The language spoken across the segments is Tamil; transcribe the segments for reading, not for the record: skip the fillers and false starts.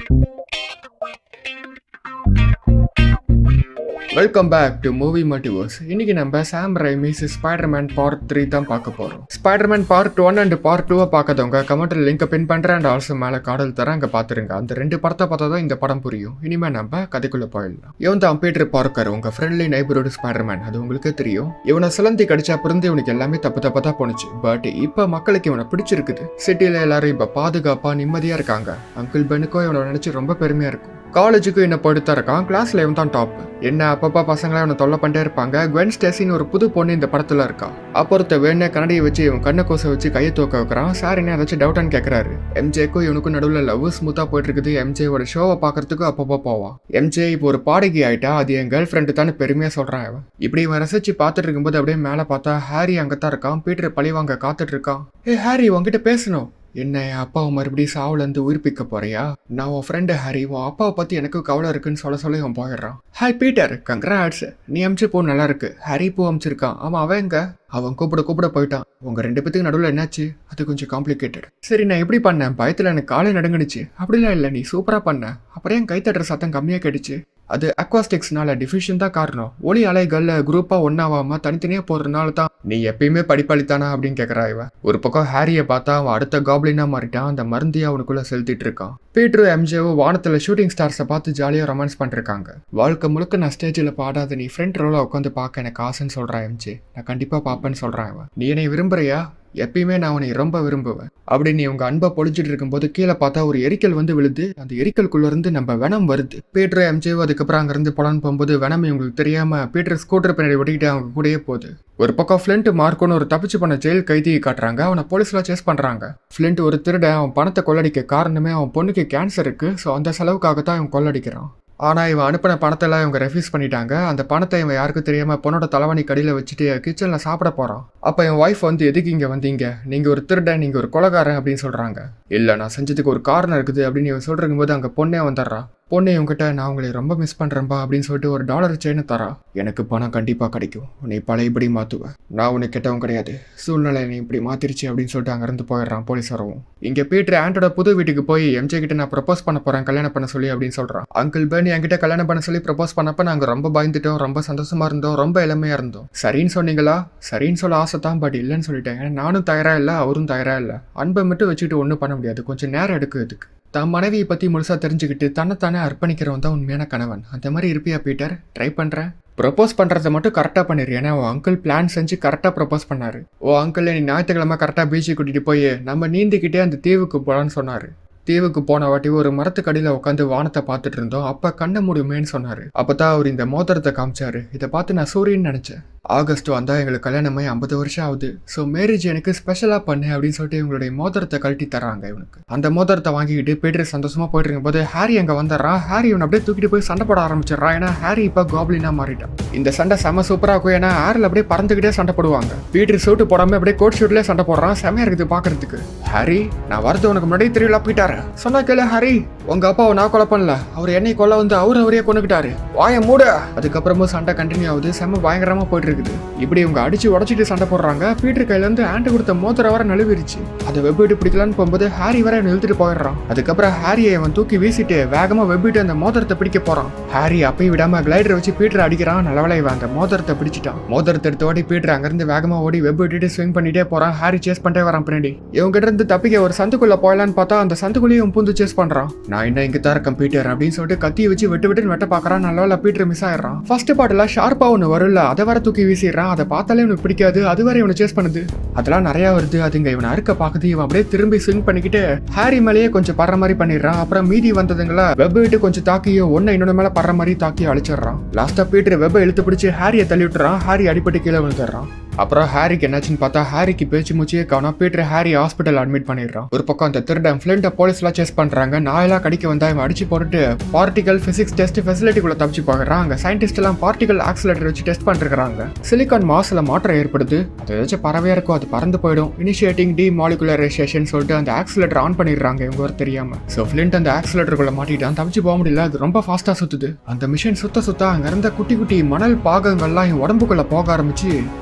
Welcome back to movie multiverse. இன்னைக்கு நம்ம சாம் ரைமிஸ் ஸ்பைடர்மேன் பார்ட் 3 தான் பார்க்க போறோம். ஸ்பைடர்மேன் பார்ட் 1 அண்ட் பார்ட் 2 பார்க்காதவங்க கமெண்ட்ல லிங்க் பின் பண்றேன் அண்ட் ஆல்சோ மேல கார்டில் தரேன், அங்க பாத்துருங்க. அந்த ரெண்டு படத்தை பார்த்தா தான் இந்த படம் புரியும். இனிமே நம்ம கதைக்குள்ள போயிடலாம். இவன் தான் பீட்டர் பார்க்கர், உங்க ஃப்ரெண்ட்லி நெய்பர்ஹுட் ஸ்பைடர்மேன். அது உங்களுக்கு தெரியும். இவனை சிலந்தி கடிச்சா பிறந்து இவனுக்கு எல்லாமே தப்பு தான் போனுச்சு. பட் இப்ப மக்களுக்கு இவனை பிடிச்சிருக்குது. சிட்டில எல்லாரும் இப்ப பாதுகாப்பா நிம்மதியா இருக்காங்க. அங்கிள் பெனுக்கும் இவனை நினைச்சு ரொம்ப பெருமையா இருக்கும். காலேஜுக்கு என்ன போயிட்டு தான் இருக்கான். கிளாஸ்ல இவன் தான் டாப். என்ன அப்பப்பா பசங்களா இவனை தொல்லை பண்ணிட்டே இருப்பாங்க. குவென் ஸ்டேசின்னு ஒரு புது பொண்ணு இந்த படத்துல இருக்கா. அப்பொருத்த வேணே கண்ணடியை வச்சு இவன் கண்ணை கோசை வச்சு கையை தூக்க வைக்கிறான். சார் என்ன ஏதாச்சும் டவுட்டான்னு கேட்கறாரு. எம்ஜேக்கும் இவனுக்கும் நடுவில் லவ் ஸ்மூத்தா போயிட்டு இருக்குது. எம்ஜேவோட ஷோவை பாக்குறதுக்கு அப்பப்போ போவான். எம்ஜே இப்போ ஒரு பாடகி ஆயிட்டா, அது என் கேர்ள் ஃப்ரெண்டு தான் பெருமையா சொல்றான். அவன் இப்படி இவன் ரசிச்சு பார்த்துட்டு இருக்கும்போது அப்படியே மேல பார்த்தா ஹாரி அங்கத்தான் இருக்கான். பீட்டர் பழிவாங்க காத்துட்டு இருக்கான். ஏ ஹாரி, உன்கிட்ட பேசணும். என்ன அப்பாவை மறுபடியும் சாவுலேருந்து உயிர்ப்பிக்க போறியா? நான் உன் ஃப்ரெண்டு ஹாரி, உன் அப்பாவை பற்றி எனக்கு கவலை இருக்குன்னு சொல்ல அவன் போயிடுறான். ஹாய் பீட்டர், கங்க்ராட்ஸ், நீ அமிச்சு பூ நல்லா இருக்கு. ஹாரி பூ அமிச்சிருக்கான். ஆமாம், அவன் எங்க? அவன் கூப்பிட போயிட்டான். உங்க ரெண்டு பேத்துக்கு நடுவில் என்னாச்சு? அது கொஞ்சம் காம்ப்ளிகேட்டட். சரி, நான் எப்படி பண்ணேன்? பயத்தில் எனக்கு காலை நடுங்கிடுச்சு. அப்படிலாம் இல்லை, நீ சூப்பராக பண்ண. அப்புறம் என் கைத்தட்டுற சத்தம் கம்மியாக கேட்டுச்சு. அது அக்வாஸ்டிக்ஸ்னால டிஃபியூஷன் தான் காரணம். ஒளி அலைகள் குரூப்பா ஒன்னாவாம தனித்தனியா போறதுனால தான். நீ எப்பயுமே படிப்பாளித்தானா அப்படின்னு கேட்கறா இவன். ஒரு பக்கம் ஹாரியை பார்த்தா அவன் அடுத்த காப்ளினா மாறிட்டான். அந்த மருந்தியை அவனுக்குள்ள செலுத்திட்டு இருக்கான். பீட்டரும் எம்ஜேவும் வானத்துல ஷூட்டிங் ஸ்டார்ஸை பார்த்து ஜாலியா ரொமான்ஸ் பண்ணிருக்காங்க. வாழ்க்கை முழுக்க நான் ஸ்டேஜில் பாடாத நீ ஃப்ரெண்ட் ரோல உட்காந்து பார்க்க எனக்கு ஆசைன்னு சொல்றான் எம்ஜே. நான் கண்டிப்பா பாப்பேன்னு சொல்றான் இவன். நீ என்னை விரும்புறியா? எப்பயுமே நான் உன்னை ரொம்ப விரும்புவேன் அப்படின்னு இவங்க அன்பை பொழிச்சிட்டு இருக்கும்போது கீழே பார்த்தா ஒரு எரிக்கல் வந்து விழுது. அந்த எரிக்கலுக்குள்ள இருந்து நம்ம வெனம் வருது. பீட்டர் எம்ஜேவோ அதுக்கப்புறம் அங்கிருந்து போலான்னு போகும்போது வெனம் இவங்களுக்கு தெரியாம பீட்டர் ஸ்கூட்டர் பின்னாடி ஒட்டிக்கிட்டு அவங்க கூடயே போகுது. ஒரு பக்கம் ஃபிளிண்ட் மார்க்கோன்னு ஒரு தப்பிச்சு பண்ண ஜெயில் கைதியை காட்டுறாங்க. அவனை போலீஸ்லாம் சேஸ் பண்றாங்க. ஃபிளிண்ட் ஒரு திருடன். அவன் பணத்தை கொள்ளடிக்க காரணமே அவன் பொண்ணுக்கு கேன்சர் இருக்கு. ஸோ அந்த செலவுக்காகத்தான் இவன் கொள்ளடிக்கிறான். ஆனால் இவன் அனுப்பின பணத்தெல்லாம் இவங்க ரெஃப்யூஸ் பண்ணிட்டாங்க. அந்த பணத்தை இவன் யாருக்கும் தெரியாமல் பொண்ணோட தலைவணி கடியில் வச்சுட்டு கிச்சனில் சாப்பிட போகிறான். அப்போ என் ஒய்ஃப் வந்து, எதுக்கு இங்கே வந்தீங்க? நீங்கள் ஒரு திருடன், நீங்கள் ஒரு கொலைகாரன் அப்படின்னு சொல்கிறாங்க. இல்லை, நான் செஞ்சதுக்கு ஒரு காரணம் இருக்குது அப்படின்னு இவன் சொல்லிருக்கும் போது அங்கே பொண்ணே வந்துடுறான். பொண்ணு இவங்ககிட்ட, நான் உங்களை ரொம்ப மிஸ் பண்ணுறேன்பா அப்படின்னு சொல்லிட்டு ஒரு $1 செயினை தரா. எனக்கு பணம் கண்டிப்பாக கிடைக்கும், உன்னை பழையபடி மாற்றுவேன். நான் உன்னை கெட்டவன் கிடையாது, சூழ்நிலை நீ இப்படி மாத்திருச்சு அப்படின்னு சொல்லிட்டு அங்கேருந்து போயிடுறான் போலீஸ் வரவும். இங்கே பீட்டர் ஆண்டோட புது வீட்டுக்கு போய் எம்ஜே கிட்ட நான் ப்ரப்போஸ் பண்ண போகிறேன், கல்யாணம் பண்ண சொல்லி அப்படின்னு சொல்கிறான். அங்கிள் பென் என்கிட்ட கல்யாணம் பண்ண சொல்லி ப்ரப்போஸ் பண்ணப்ப நாங்கள் ரொம்ப பயந்துட்டோம், ரொம்ப சந்தோஷமா இருந்தோம், ரொம்ப இளமையாக இருந்தோம். சரின்னு சொன்னீங்களா? சரின்னு சொல்ல ஆசை தான், பட் இல்லைன்னு சொல்லிட்டேன். நானும் தயாராக இல்லை, அவரும் தயாராக இல்லை. அன்பை மட்டும் வச்சுக்கிட்டு ஒன்றும் பண்ண முடியாது, கொஞ்சம் நேரம் எடுக்கிறதுக்கு. தன் மனைவியை பற்றி முழுசாக தெரிஞ்சுக்கிட்டு தன்னைத்தானே அர்ப்பணிக்கிறவன் தான் உண்மையான கணவன். அந்த மாதிரி இருப்பியா பீட்டர்? ட்ரை பண்ணுறேன். ப்ரப்போஸ் பண்ணுறதை மட்டும் கரெக்டாக பண்ணிடு. ஏன்னா உன் அங்கிள் பிளான் செஞ்சு கரெக்டாக ப்ரப்போஸ் பண்ணார். ஓ அங்கிள், நீ ஞாயிற்றுக்கிழமை கரெக்டாக பீச்சுக்கு கூட்டிகிட்டு போய் நம்ம நீந்திக்கிட்டே அந்த தீவுக்கு போகலான்னு சொன்னார். தீவுக்கு போன வாட்டி ஒரு மரத்துக்கடியில் உட்காந்து வானத்தை பார்த்துட்டு இருந்தோம். அப்போ கண்ண முடியுமேன்னு சொன்னார். அப்போ தான் அவர் இந்த மோதிரத்தை காமிச்சாரு. இதை பார்த்து நான் சூரியன்னு நினச்சேன். ஆகஸ்ட் வந்தால் எங்களுக்கு கல்யாணமே 50 வருஷம் ஆகுது. ஸோ மேரேஜ் எனக்கு ஸ்பெஷலாக பண்ணு அப்படின்னு சொல்லிட்டு இவங்களுடைய மோதிரத்தை கழட்டி தராங்க இவனுக்கு. அந்த மோதிரத்தை வாங்கிக்கிட்டு பீட்டர் சந்தோஷமாக போயிட்டு இருக்கும்போது ஹாரி அங்கே வந்துடுறான். ஹாரி இவன் அப்படியே தூக்கிட்டு போய் சண்டை போட ஆரம்பிச்சிடறான். ஏன்னா ஹாரி இப்போ காப்ளினா மாறிட்டான். இந்த சண்டை செம சூப்பராக இருக்கும். ஏன்னா ஏரில் அப்படியே பறந்துக்கிட்டே சண்டை போடுவாங்க. பீட்டர் சூட்டு போடாமல் அப்படியே கோட் ஷூட்லேயே சண்டை போடுறான். செமையாக இருக்குது பார்க்கறதுக்கு. ஹாரி, நான் வரது உனக்கு முன்னாடி தெரியல போயிட்டாரு. சொன்னா கேளு ஹாரி, உங்க அப்பாவை நான் கொலை பண்ணல, அவர் என்னை கொல்ல வந்து அவரையே கொண்டுக்கிட்டாரு, வாய மூட. அதுக்கப்புறமும் சண்டை கண்டினியூ ஆகுது. செம பயங்கரமா போயிட்டு இருக்குது. இப்படி இவங்க அடிச்சு உடச்சிட்டு சண்டை போடுறாங்க. பீட்டர் கையில இருந்து ஆண்டு கொடுத்த மோதிரம் வர நழுவிருச்சு. அதை வெப்பிட்டு பிடிக்கலான்னு போகும்போது ஹாரி வர நிறுத்திட்டு போயிடுறான். அதுக்கப்புறம் ஹாரியை அவன் தூக்கி வீசிட்டு வேகமா வெப்பிட்டு அந்த மோதிரத்தை பிடிக்க போறான். ஹாரி அப்பயும் விடாம கிளைடர் வச்சு பீட்டர் அடிக்கிறான். நல்லவளை இவன் அந்த மோதிரத்தை பிடிச்சிட்டான். மோதிரத்தை எடுத்து ஓடி பீட்டர் அங்கிருந்து வேகமா ஓடி வெப்பிட்டு ஸ்விங் பண்ணிட்டே போறான். ஹாரி சேஸ் பண்ணிட்டே வரான் பின்னாடி. இவங்க கிட்ட இருந்து தப்பிக்க ஒரு சந்துக்குள்ள போயலான்னு பார்த்தா அந்த சந்துக்குள்ளேயும் பூந்து சேஸ் பண்றான். நான் இன்னும் இங்க தான் இருக்கேன் பீட்டர் அப்படின்னு சொல்லிட்டு கத்தியை வச்சு விட்டு வெட்ட பாக்குறான். நல்லவள பீட்டர் மிஸ் ஆயிடுறான். ஃபர்ஸ்ட் பார்ட்ல ஷார்ப்பா ஒன்று வரும்ல, அதை வர தூக்கி வீசிடுறான். அதை பார்த்தாலே இவனுக்கு பிடிக்காது. அது வரை இவனை சேஸ் பண்ணுது. அதெல்லாம் நிறைய வருது. அதுங்க இவனை அறுக்க பாக்குது. இவன் அப்படியே திரும்பி ஸ்விங் பண்ணிக்கிட்டு ஹாரி மேலேயே கொஞ்சம் படுற மாதிரி பண்ணிடுறான். அப்புறம் மீதி வந்ததுங்களா வெப் விட்டு கொஞ்சம் தாக்கியோ ஒன்னு இன்னொன்னு மேல படுற மாதிரி தாக்கி அழிச்சிடறான். லாஸ்டா பீட்டர் வெப்பை இழுத்து பிடிச்சி ஹாரியை தள்ளி விட்டுறான். ஹாரி அடிப்பட்டு கீழே விழுந்துடுறான். அப்புறம் ஹாரிக்கு என்னாச்சுன்னு பார்த்தா ஹாரிக்கு பேச்சு மூச்சியே காணோம். பீட்டர் ஹாரி ஹாஸ்பிட்டல் அட்மிட் பண்ணிடுறான். ஒரு பக்கம் அந்த திருடன் ஃபிளிண்ட போலீஸ்லாம் சேஸ் பண்றாங்க. நாயெல்லாம் கடிக்க வந்தா இவன் அடிச்சு போட்டுட்டு பார்ட்டிகல் பிசிக்ஸ் டெஸ்ட் ஃபெசிலிட்டிக்குள்ள தப்பிச்சு போகிறான். அங்க சயின்டிஸ்ட் எல்லாம் பார்ட்டிகல் ஆக்சிலேட்டர் வச்சு டெஸ்ட் பண்ணிருக்காங்க. சிலிகான் மாஸ்ல மாற்றம் ஏற்படுது. அது ஏதாச்சும் பறவையா இருக்கும், அது பறந்து போயிடும். இனிஷியேட்டிங் டிமாலிகுலரைசேஷன் சொல்லிட்டு அந்த ஆக்சிலேட்டர் ஆன் பண்ணிடுறாங்க இவங்க ஒரு தெரியாம. ஸோ ஃபிளிண்ட் அந்த ஆக்சிலேட்டருக்குள்ள மாட்டிட்டான். தப்பிச்சு போக முடியல, அது ரொம்ப ஃபாஸ்டா சுத்துது. அந்த மிஷின் சுத்த அங்க இருந்த குட்டி குட்டி மணல் பாகங்கள்லாம் இவன் உடம்புக்குள்ள போக ஆரம்பிச்சு இவனுக்குள்ள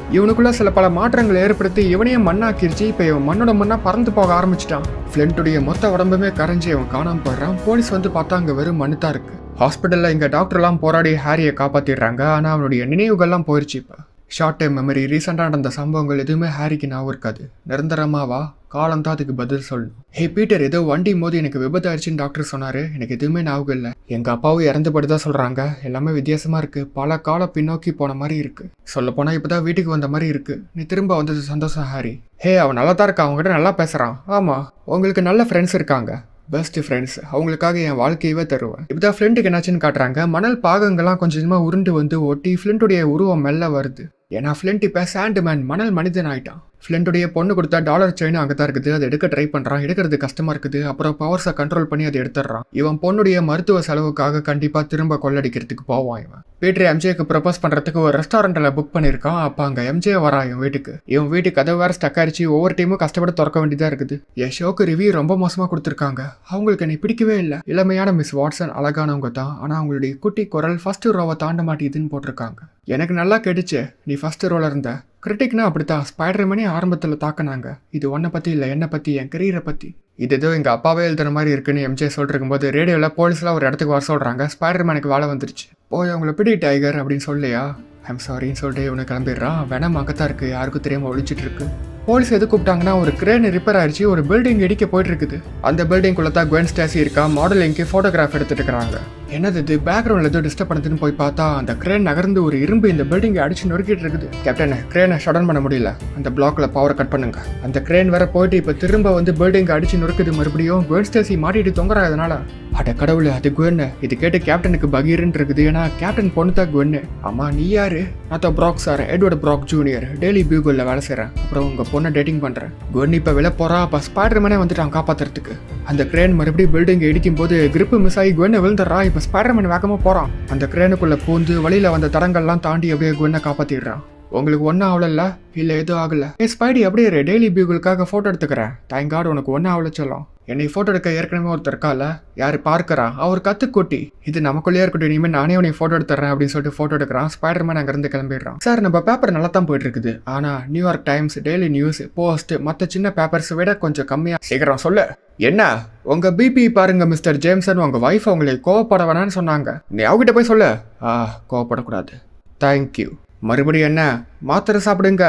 அதுக்குள்ள சில பல மாற்றங்கள் ஏற்படுத்தி இவனையே மண்ணாக்கிருச்சு. இப்ப இவன் மண்ணோட மண்ணா பறந்து போக ஆரம்பிச்சிட்டான். ஃபிளின்ட்டுடைய மொத்த உடம்புமே கரைஞ்சி அவன் காணாம போயிடுறான். போலீஸ் வந்து பார்த்தா அங்க வெறும் மண்ணு தான் இருக்கு. ஹாஸ்பிட்டல்ல இங்க டாக்டர்லாம் போராடி ஹாரியை காப்பாத்திடுறாங்க. ஆனா அவனுடைய நினைவுகள்லாம் போயிடுச்சு. இப்ப ஷார்ட் டைம் மெமரி, ரீசெண்டாக நடந்த சம்பவங்கள் எதுவுமே ஹாரிக்கு ஞாபகம் இருக்காது. நிரந்தரமாவா காலம் தான் அதுக்கு பதில் சொல்லணும். ஹே பீட்டர், ஏதோ வண்டி மோதி எனக்கு விபத்து ஆயிடுச்சுன்னு டாக்டர் சொன்னாரு. எனக்கு எதுவுமே ஞாபகம் இல்லை. எங்க அப்பாவும் இறந்துபடுதா சொல்றாங்க. எல்லாமே வித்தியாசமா இருக்கு. பல காலம் பின்னோக்கி போன மாதிரி இருக்கு. சொல்ல போனா இப்பதான் வீட்டுக்கு வந்த மாதிரி இருக்கு. நீ திரும்ப வந்தது சந்தோஷம் ஹாரி. ஹே, அவன் நல்லா தான் இருக்கா. அவங்ககிட்ட நல்லா பேசுறான். ஆமா, உங்களுக்கு நல்ல ஃப்ரெண்ட்ஸ் இருக்காங்க. Best friends. அவங்களுக்காக என் வாழ்க்கையவே தருவேன். இப்போதான் ஃப்ளின்ட்டுக்கு என்னாச்சுன்னு காட்டுறாங்க. மணல் பாகங்கள்லாம் கொஞ்சம் கொஞ்சமாக உருண்டு வந்து ஒட்டி ஃப்ளின்ட்டுடைய உருவம் மெல்ல வருது. ஏன்னா ஃப்ளின்ட் இப்போ சாண்ட்மேன், மணல் மனிதன் ஆயிட்டான். ஃப்ளின்ட்டுடைய பொண்ணு கொடுத்தா டாலர் செயின் அங்கே தான் இருக்குது. அதை எடுக்க ட்ரை பண்ணுறான். எடுக்கிறது கஷ்டமா இருக்குது. அப்புறம் பவர்ஸை கண்ட்ரோல் பண்ணி அதை எடுத்துடுறான். இவன் பொண்ணுடைய மருத்துவ செலவுக்காக கண்டிப்பாக திரும்ப கொள்ளடிக்கிறதுக்கு போவான். இவன் பீட்டர் எம்ஜேக்கு ப்ரப்போஸ் பண்ணுறதுக்கு ஒரு ரெஸ்டாரண்ட்டில் புக் பண்ணியிருக்கான். அப்போ அங்கே எம்ஜே வரா இவன் வீட்டுக்கு. இவன் வீட்டுக்கு கதவு வேறு ஸ்டக் ஆயிடுச்சு. ஒவ்வொரு டைமும் கஷ்டப்பட்டு திறக்க வேண்டியதாக இருக்குது. என் ஷோக்கு ரிவ்யூ ரொம்ப மோசமாக கொடுத்துருக்காங்க. அவங்களுக்கு என்னை பிடிக்கவே இல்லை. இளமையான மிஸ் வாட்சன் அழகானவங்க தான். ஆனால் அவங்களுடைய குட்டி குரல் ஃபர்ஸ்ட் ரோவை தாண்ட மாட்டேதுன்னு போட்டிருக்காங்க. எனக்கு நல்லா கேட்டுச்சு. நீ ஃபர்ஸ்ட் ரோல இருந்த. கிரிட்டிக்னா அப்படித்தான். ஸ்பைடர்மேனே ஆரம்பத்தில் தாக்கினாங்க. இது உன்னை பற்றி இல்லை, என்னை பற்றி, என் கரியரை பற்றி. இது ஏதோ எங்கள் அப்பாவே எழுதுற மாதிரி இருக்குன்னு எம்ஜே சொல்லிருக்கும் போது ரேடியோவில் போலீஸ்லாம் ஒரு இடத்துக்கு வர சொல்கிறாங்க. ஸ்பைடர்மேனுக்கு வேலை வந்துருச்சு. போய் அவங்கள பிடி டைகர் அப்படின்னு சொல்லியா. ஐம் சாரின்னு சொல்லிட்டு இவனை கிளம்பிடுறான். வேணாம் அங்கத்தான் இருக்கு. யாருக்கும் தெரியாமல் ஒழிச்சிட்டு இருக்கு. போலீஸ் எது கூப்பிட்டாங்கன்னா ஒரு கிரேன் ரிப்பேர் ஆயிடுச்சு. ஒரு பில்டிங் இடிக்க போயிட்டு இருக்குது. அந்த பில்டிங்குள்ள தான் குவென் ஸ்டாசி இருக்கா. மாடலிங்க்கு ஃபோட்டோகிராஃப் எடுத்துட்டு இருக்கிறாங்க. என்னது இது பேக்ரவுண்ட்ல ஏதோ டிஸ்டர்ப் பண்ணுதுன்னு போய் பார்த்தா அந்த கிரேன் நகர்ந்து ஒரு இரும்பு இந்த பில்டிங்கை அடிச்சு நொறுக்கிட்டு இருக்குது. கேப்டன், கிரேனை ஷடன் பண்ண முடியல. அந்த பிளாக்ல பவரை கட் பண்ணுங்க. அந்த கிரேன் வேற போயிட்டு இப்ப திரும்ப வந்து பில்டிங் அடிச்சு நொறுக்குது. மறுபடியும் குவென் ஸ்டாசி மாட்டிட்டு தொங்குறா. இதனால அட கடவுள், அது குவென். இது கேட்டு கேப்டனுக்கு பகீர்ன்னு இருக்குது. ஏன்னா கேப்டன் பொண்ணு தான் குவென். ஆமா, நீ யாரு? நான் Brock sir, Edward Brock junior. Daily பியூகல்ல வேலை செய்றேன். அப்புறம் உங்க பொண்ணை டேட்டிங் பண்றேன். குவென் இப்ப விலை போறா. அப்ப ஸ்பைடர்மேனே வந்துட்டான் காப்பாத்துறதுக்கு. அந்த கிரேன் மறுபடியும் பில்டிங் இடிக்கும் போது கிரிப்பு மிஸ் ஆகி குவென் விழுந்துடுறா. இப்ப ஸ்பைடர்மேன் வேகமா போறான். அந்த கிரேனுக்குள்ள பூந்து வழியில வந்த தடங்கள்லாம் தாண்டி அப்படியே குவென்னை காப்பாத்திடுறான். உங்களுக்கு ஒன்றும் ஆகல? இல்லை எதுவும் ஆகலை. ஸ்பைடி அப்படியே டெய்லி பியூகலுக்காக ஃபோட்டோ எடுத்துக்கிறேன். தேங்க் காட் உனக்கு ஒன்றும் ஆகல சொல்லும். என்னை ஃபோட்டோ எடுக்க ஏற்கனவே ஒருத்தர் இருக்கால, யார் பார்க்கறா, அவர் கத்துக்குட்டி. இது நமக்குள்ளேயே இருக்கட்டும், இனிமேல் நானே உன்னை ஃபோட்டோ எடுத்துறேன் அப்படின்னு சொல்லிட்டு ஃபோட்டோ எடுக்கிறான். ஸ்பைடர்மேன் அங்கேருந்து கிளம்பிடுறான். சார், நம்ம பேப்பர் நல்லா தான் போயிட்டு இருக்குது. ஆனால் New York Times, daily news, post மற்ற சின்ன பேப்பர்ஸ் விட கொஞ்சம் கம்மியாக. சீக்கிரம் சொல்லு. என்ன உங்க பிபி பாருங்க மிஸ்டர் ஜேம்சன், உங்க வைஃப் உங்களை கோவப்பட வேணான்னு சொன்னாங்க. நீ அவகிட்ட போய் சொல்லு. கோவப்படக்கூடாது. தேங்க்யூ. மறுபடியும் என்ன? மாத்திரை சாப்பிடுங்க.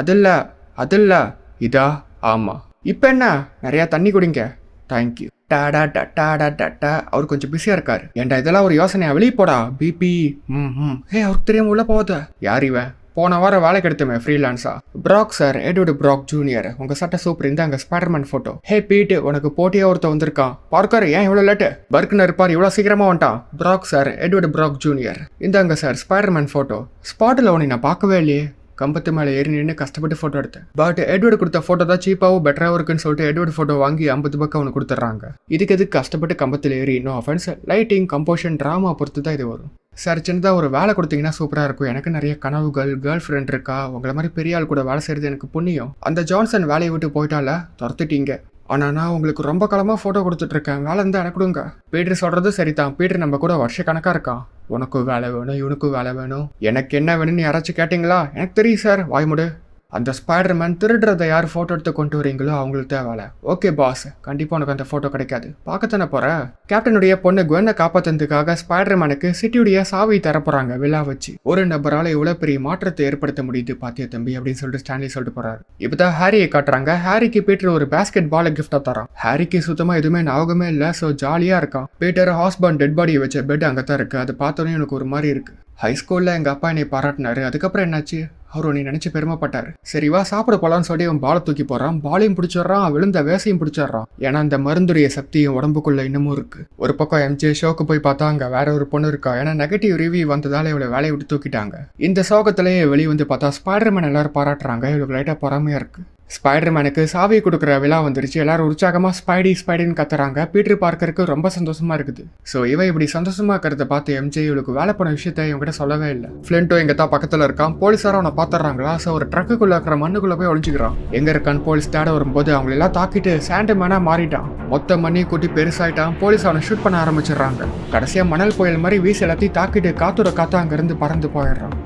அதில்ல இதா? ஆமா. இப்போ என்ன? நிறையா தண்ணி குடிங்க. தேங்க்யூ. Tata tata tata. அவர் கொஞ்சம் பிஸியாக இருக்காரு. ஏன்டா இதெல்லாம் ஒரு யோசனையா? வெளியே போடா. பிபி. ஹே, அவருக்கு தெரியாம உள்ள போகாத. யார் இவன்? போன வாரம் வேலைக்கு எடுத்துமே ஃப்ரீலான்ஸா. Brock sir, Edward Brock junior. உங்க சட்டை சூப்பர். இந்தாங்க ஸ்பைடர்மேன் போட்டோ. ஹே பீட், உனக்கு போட்டியா ஒருத்த வந்திருக்கான். பார்க்கர், ஏன் இவ்வளோ லேட்டு? பர்க்னர் இருப்பார், இவ்வளோ சீக்கிரமா வந்துட்டான். Brock sir, Edward Brock junior. இந்தாங்க சார் ஸ்பைடர்மேன் போட்டோ. ஸ்பாட்டில் உன்னை நான் பார்க்கவே இல்லையே. கம்பத்து மேலே ஏறி நின்று கஷ்டப்பட்டு ஃபோட்டோ எடுத்தேன். பட் எட்வர்டு கொடுத்த ஃபோட்டோ தான் சீப்பாகவும் பெட்டராகவும் இருக்குன்னு சொல்லிட்டு எட்வர்டு ஃபோட்டோ வாங்கி 50 பக்கம் அவனுக்கு கொடுத்துட்றாங்க. இதுக்கு எதுக்கு கஷ்டப்பட்டு கம்பத்தில் ஏறி? No offence. Lighting, composition, drama பொறுத்து தான் இது வரும். சார், சின்னதாக ஒரு வேலை கொடுத்தீங்கன்னா சூப்பராக இருக்கும். எனக்கு நிறைய கனவுகள், கேர்ள் ஃப்ரெண்ட் இருக்கா. உங்களை மாதிரி பெரிய ஆள் கூட வேலை செய்கிறது எனக்கு புண்ணியம். அந்த ஜான்சன் வேலையை விட்டு போயிட்டால, துரத்துட்டீங்க. ஆனால் நான் உங்களுக்கு ரொம்ப காலமாக ஃபோட்டோ கொடுத்துட்ருக்கேன். வேலை இருந்தால் எனக்கு கொடுங்க. பீட்டர் சொல்கிறது சரிதான். பீட்டர் நம்ம கூட வருஷ கணக்காக இருக்கான். உனக்கும் வேலை வேணும், இவனுக்கும் வேலை வேணும். எனக்கு என்ன வேணும்னு யாராச்சும் கேட்டிங்களா? எனக்கு தெரியும் சார். வாய்முடு. அந்த ஸ்பைடர்மேன் திருடுறதை யார் ஃபோட்டோ எடுத்து கொண்டு வரீங்களோ அவங்களுக்கு தான் வேலை. ஓகே பாஸ், கண்டிப்பாக உனக்கு அந்த ஃபோட்டோ கிடைக்காது. பார்க்கத்தானே போகிற. கேப்டனுடைய பொண்ணு குவென்னை காப்பாற்றுறதுக்காக ஸ்பைடர்மேனுக்கு சிட்டியுடைய சாவி தரப்போகிறாங்க விழா வச்சு. ஒரு நபரால் இவ்வளோ பெரிய மாற்றத்தை ஏற்படுத்த முடியுது பாத்தியா தம்பி அப்படின்னு சொல்லிட்டு ஸ்டான்லி சொல்லிட்டு போகிறாரு. இப்போ தான் ஹாரியை காட்டுறாங்க. ஹாரிக்கு பீட்டர் ஒரு பேஸ்கெட் பாலை கிஃப்டாக தரான். ஹாரிக்கு சுத்தமாக எதுவுமே ஞாபகமே இல்லை. ஸோ ஜாலியாக இருக்கான். பீட்டர் ஹாஸ்பண்ட் டெட் பாடியை வச்ச பெட் அங்கே தான் இருக்குது. அது பார்த்தோன்னே எனக்கு ஒரு மாதிரி இருக்குது. ஹை ஸ்கூலில் எங்கள் அப்பா என்னை பாராட்டினாரு. அதுக்கப்புறம் என்னாச்சு? அவர் உன்னை நினச்சி பெருமைப்பட்டார். சரிவா சாப்பிட போலான்னு சொல்லி அவன் பாலை தூக்கி போடுறான். பாலையும் பிடிச்சிடுறான், விழுந்த வேசையும் பிடிச்சிடுறான். ஏன்னா அந்த மருந்துடைய சக்தியும் உடம்புக்குள்ள இன்னமும் இருக்கு. ஒரு பக்கம் எம்ஜே ஷோக்கு போய் பார்த்தா அங்கே வேற ஒரு பொண்ணு இருக்கா. ஏன்னா நெகட்டிவ் ரிவ்யூ வந்ததால இவளை வேலையை விட்டு தூக்கிட்டாங்க. இந்த சோகத்திலேயே வெளியே வந்து பார்த்தா ஸ்பைடர்மேன் எல்லாரும் பாராட்டுறாங்க. இவளுக்கு லைட்டாக பொறாமையா இருக்கு. ஸ்பைடர்மேனுக்கு சாவி கொடுக்குற விழா வந்துருச்சு. எல்லாரும் உற்சாகமாக ஸ்பைடின்னு கத்துறாங்க. பீட்டர் பார்க்கறதுக்கு ரொம்ப சந்தோஷமா இருக்குது. ஸோ இவன் இப்படி சந்தோஷமா இருக்கிறத பார்த்து எம்ஜே இவளுக்கு வேலை பண்ண விஷயத்த இவங்ககிட்ட சொல்லவே இல்லை. ஃப்ளின்ட்டோ எங்க தான் பக்கத்தில் இருக்கான். போலீஸாரும் அவனை பார்த்துறாங்களா. ஸோ ஒரு ட்ரக்குக்குள்ள இருக்கிற மண்ணுக்குள்ள போய் ஒழிஞ்சுக்கிறான். எங்க இருக்கான்னு போலீஸ் தேட வரும்போது அவங்களை எல்லாம் தாக்கிட்டு சாண்டமேனா மாறிட்டான். மொத்த மண்ணி கூட்டி பெருசாயிட்டான். போலீஸ் அவனை ஷூட் பண்ண ஆரம்பிச்சிடுறாங்க. கடைசியா மணல் புயல் மாதிரி வீசி எல்லாத்தையும் தாக்கிட்டு காத்தோட காத்தா அங்கிருந்து பறந்து போயிடுறான்.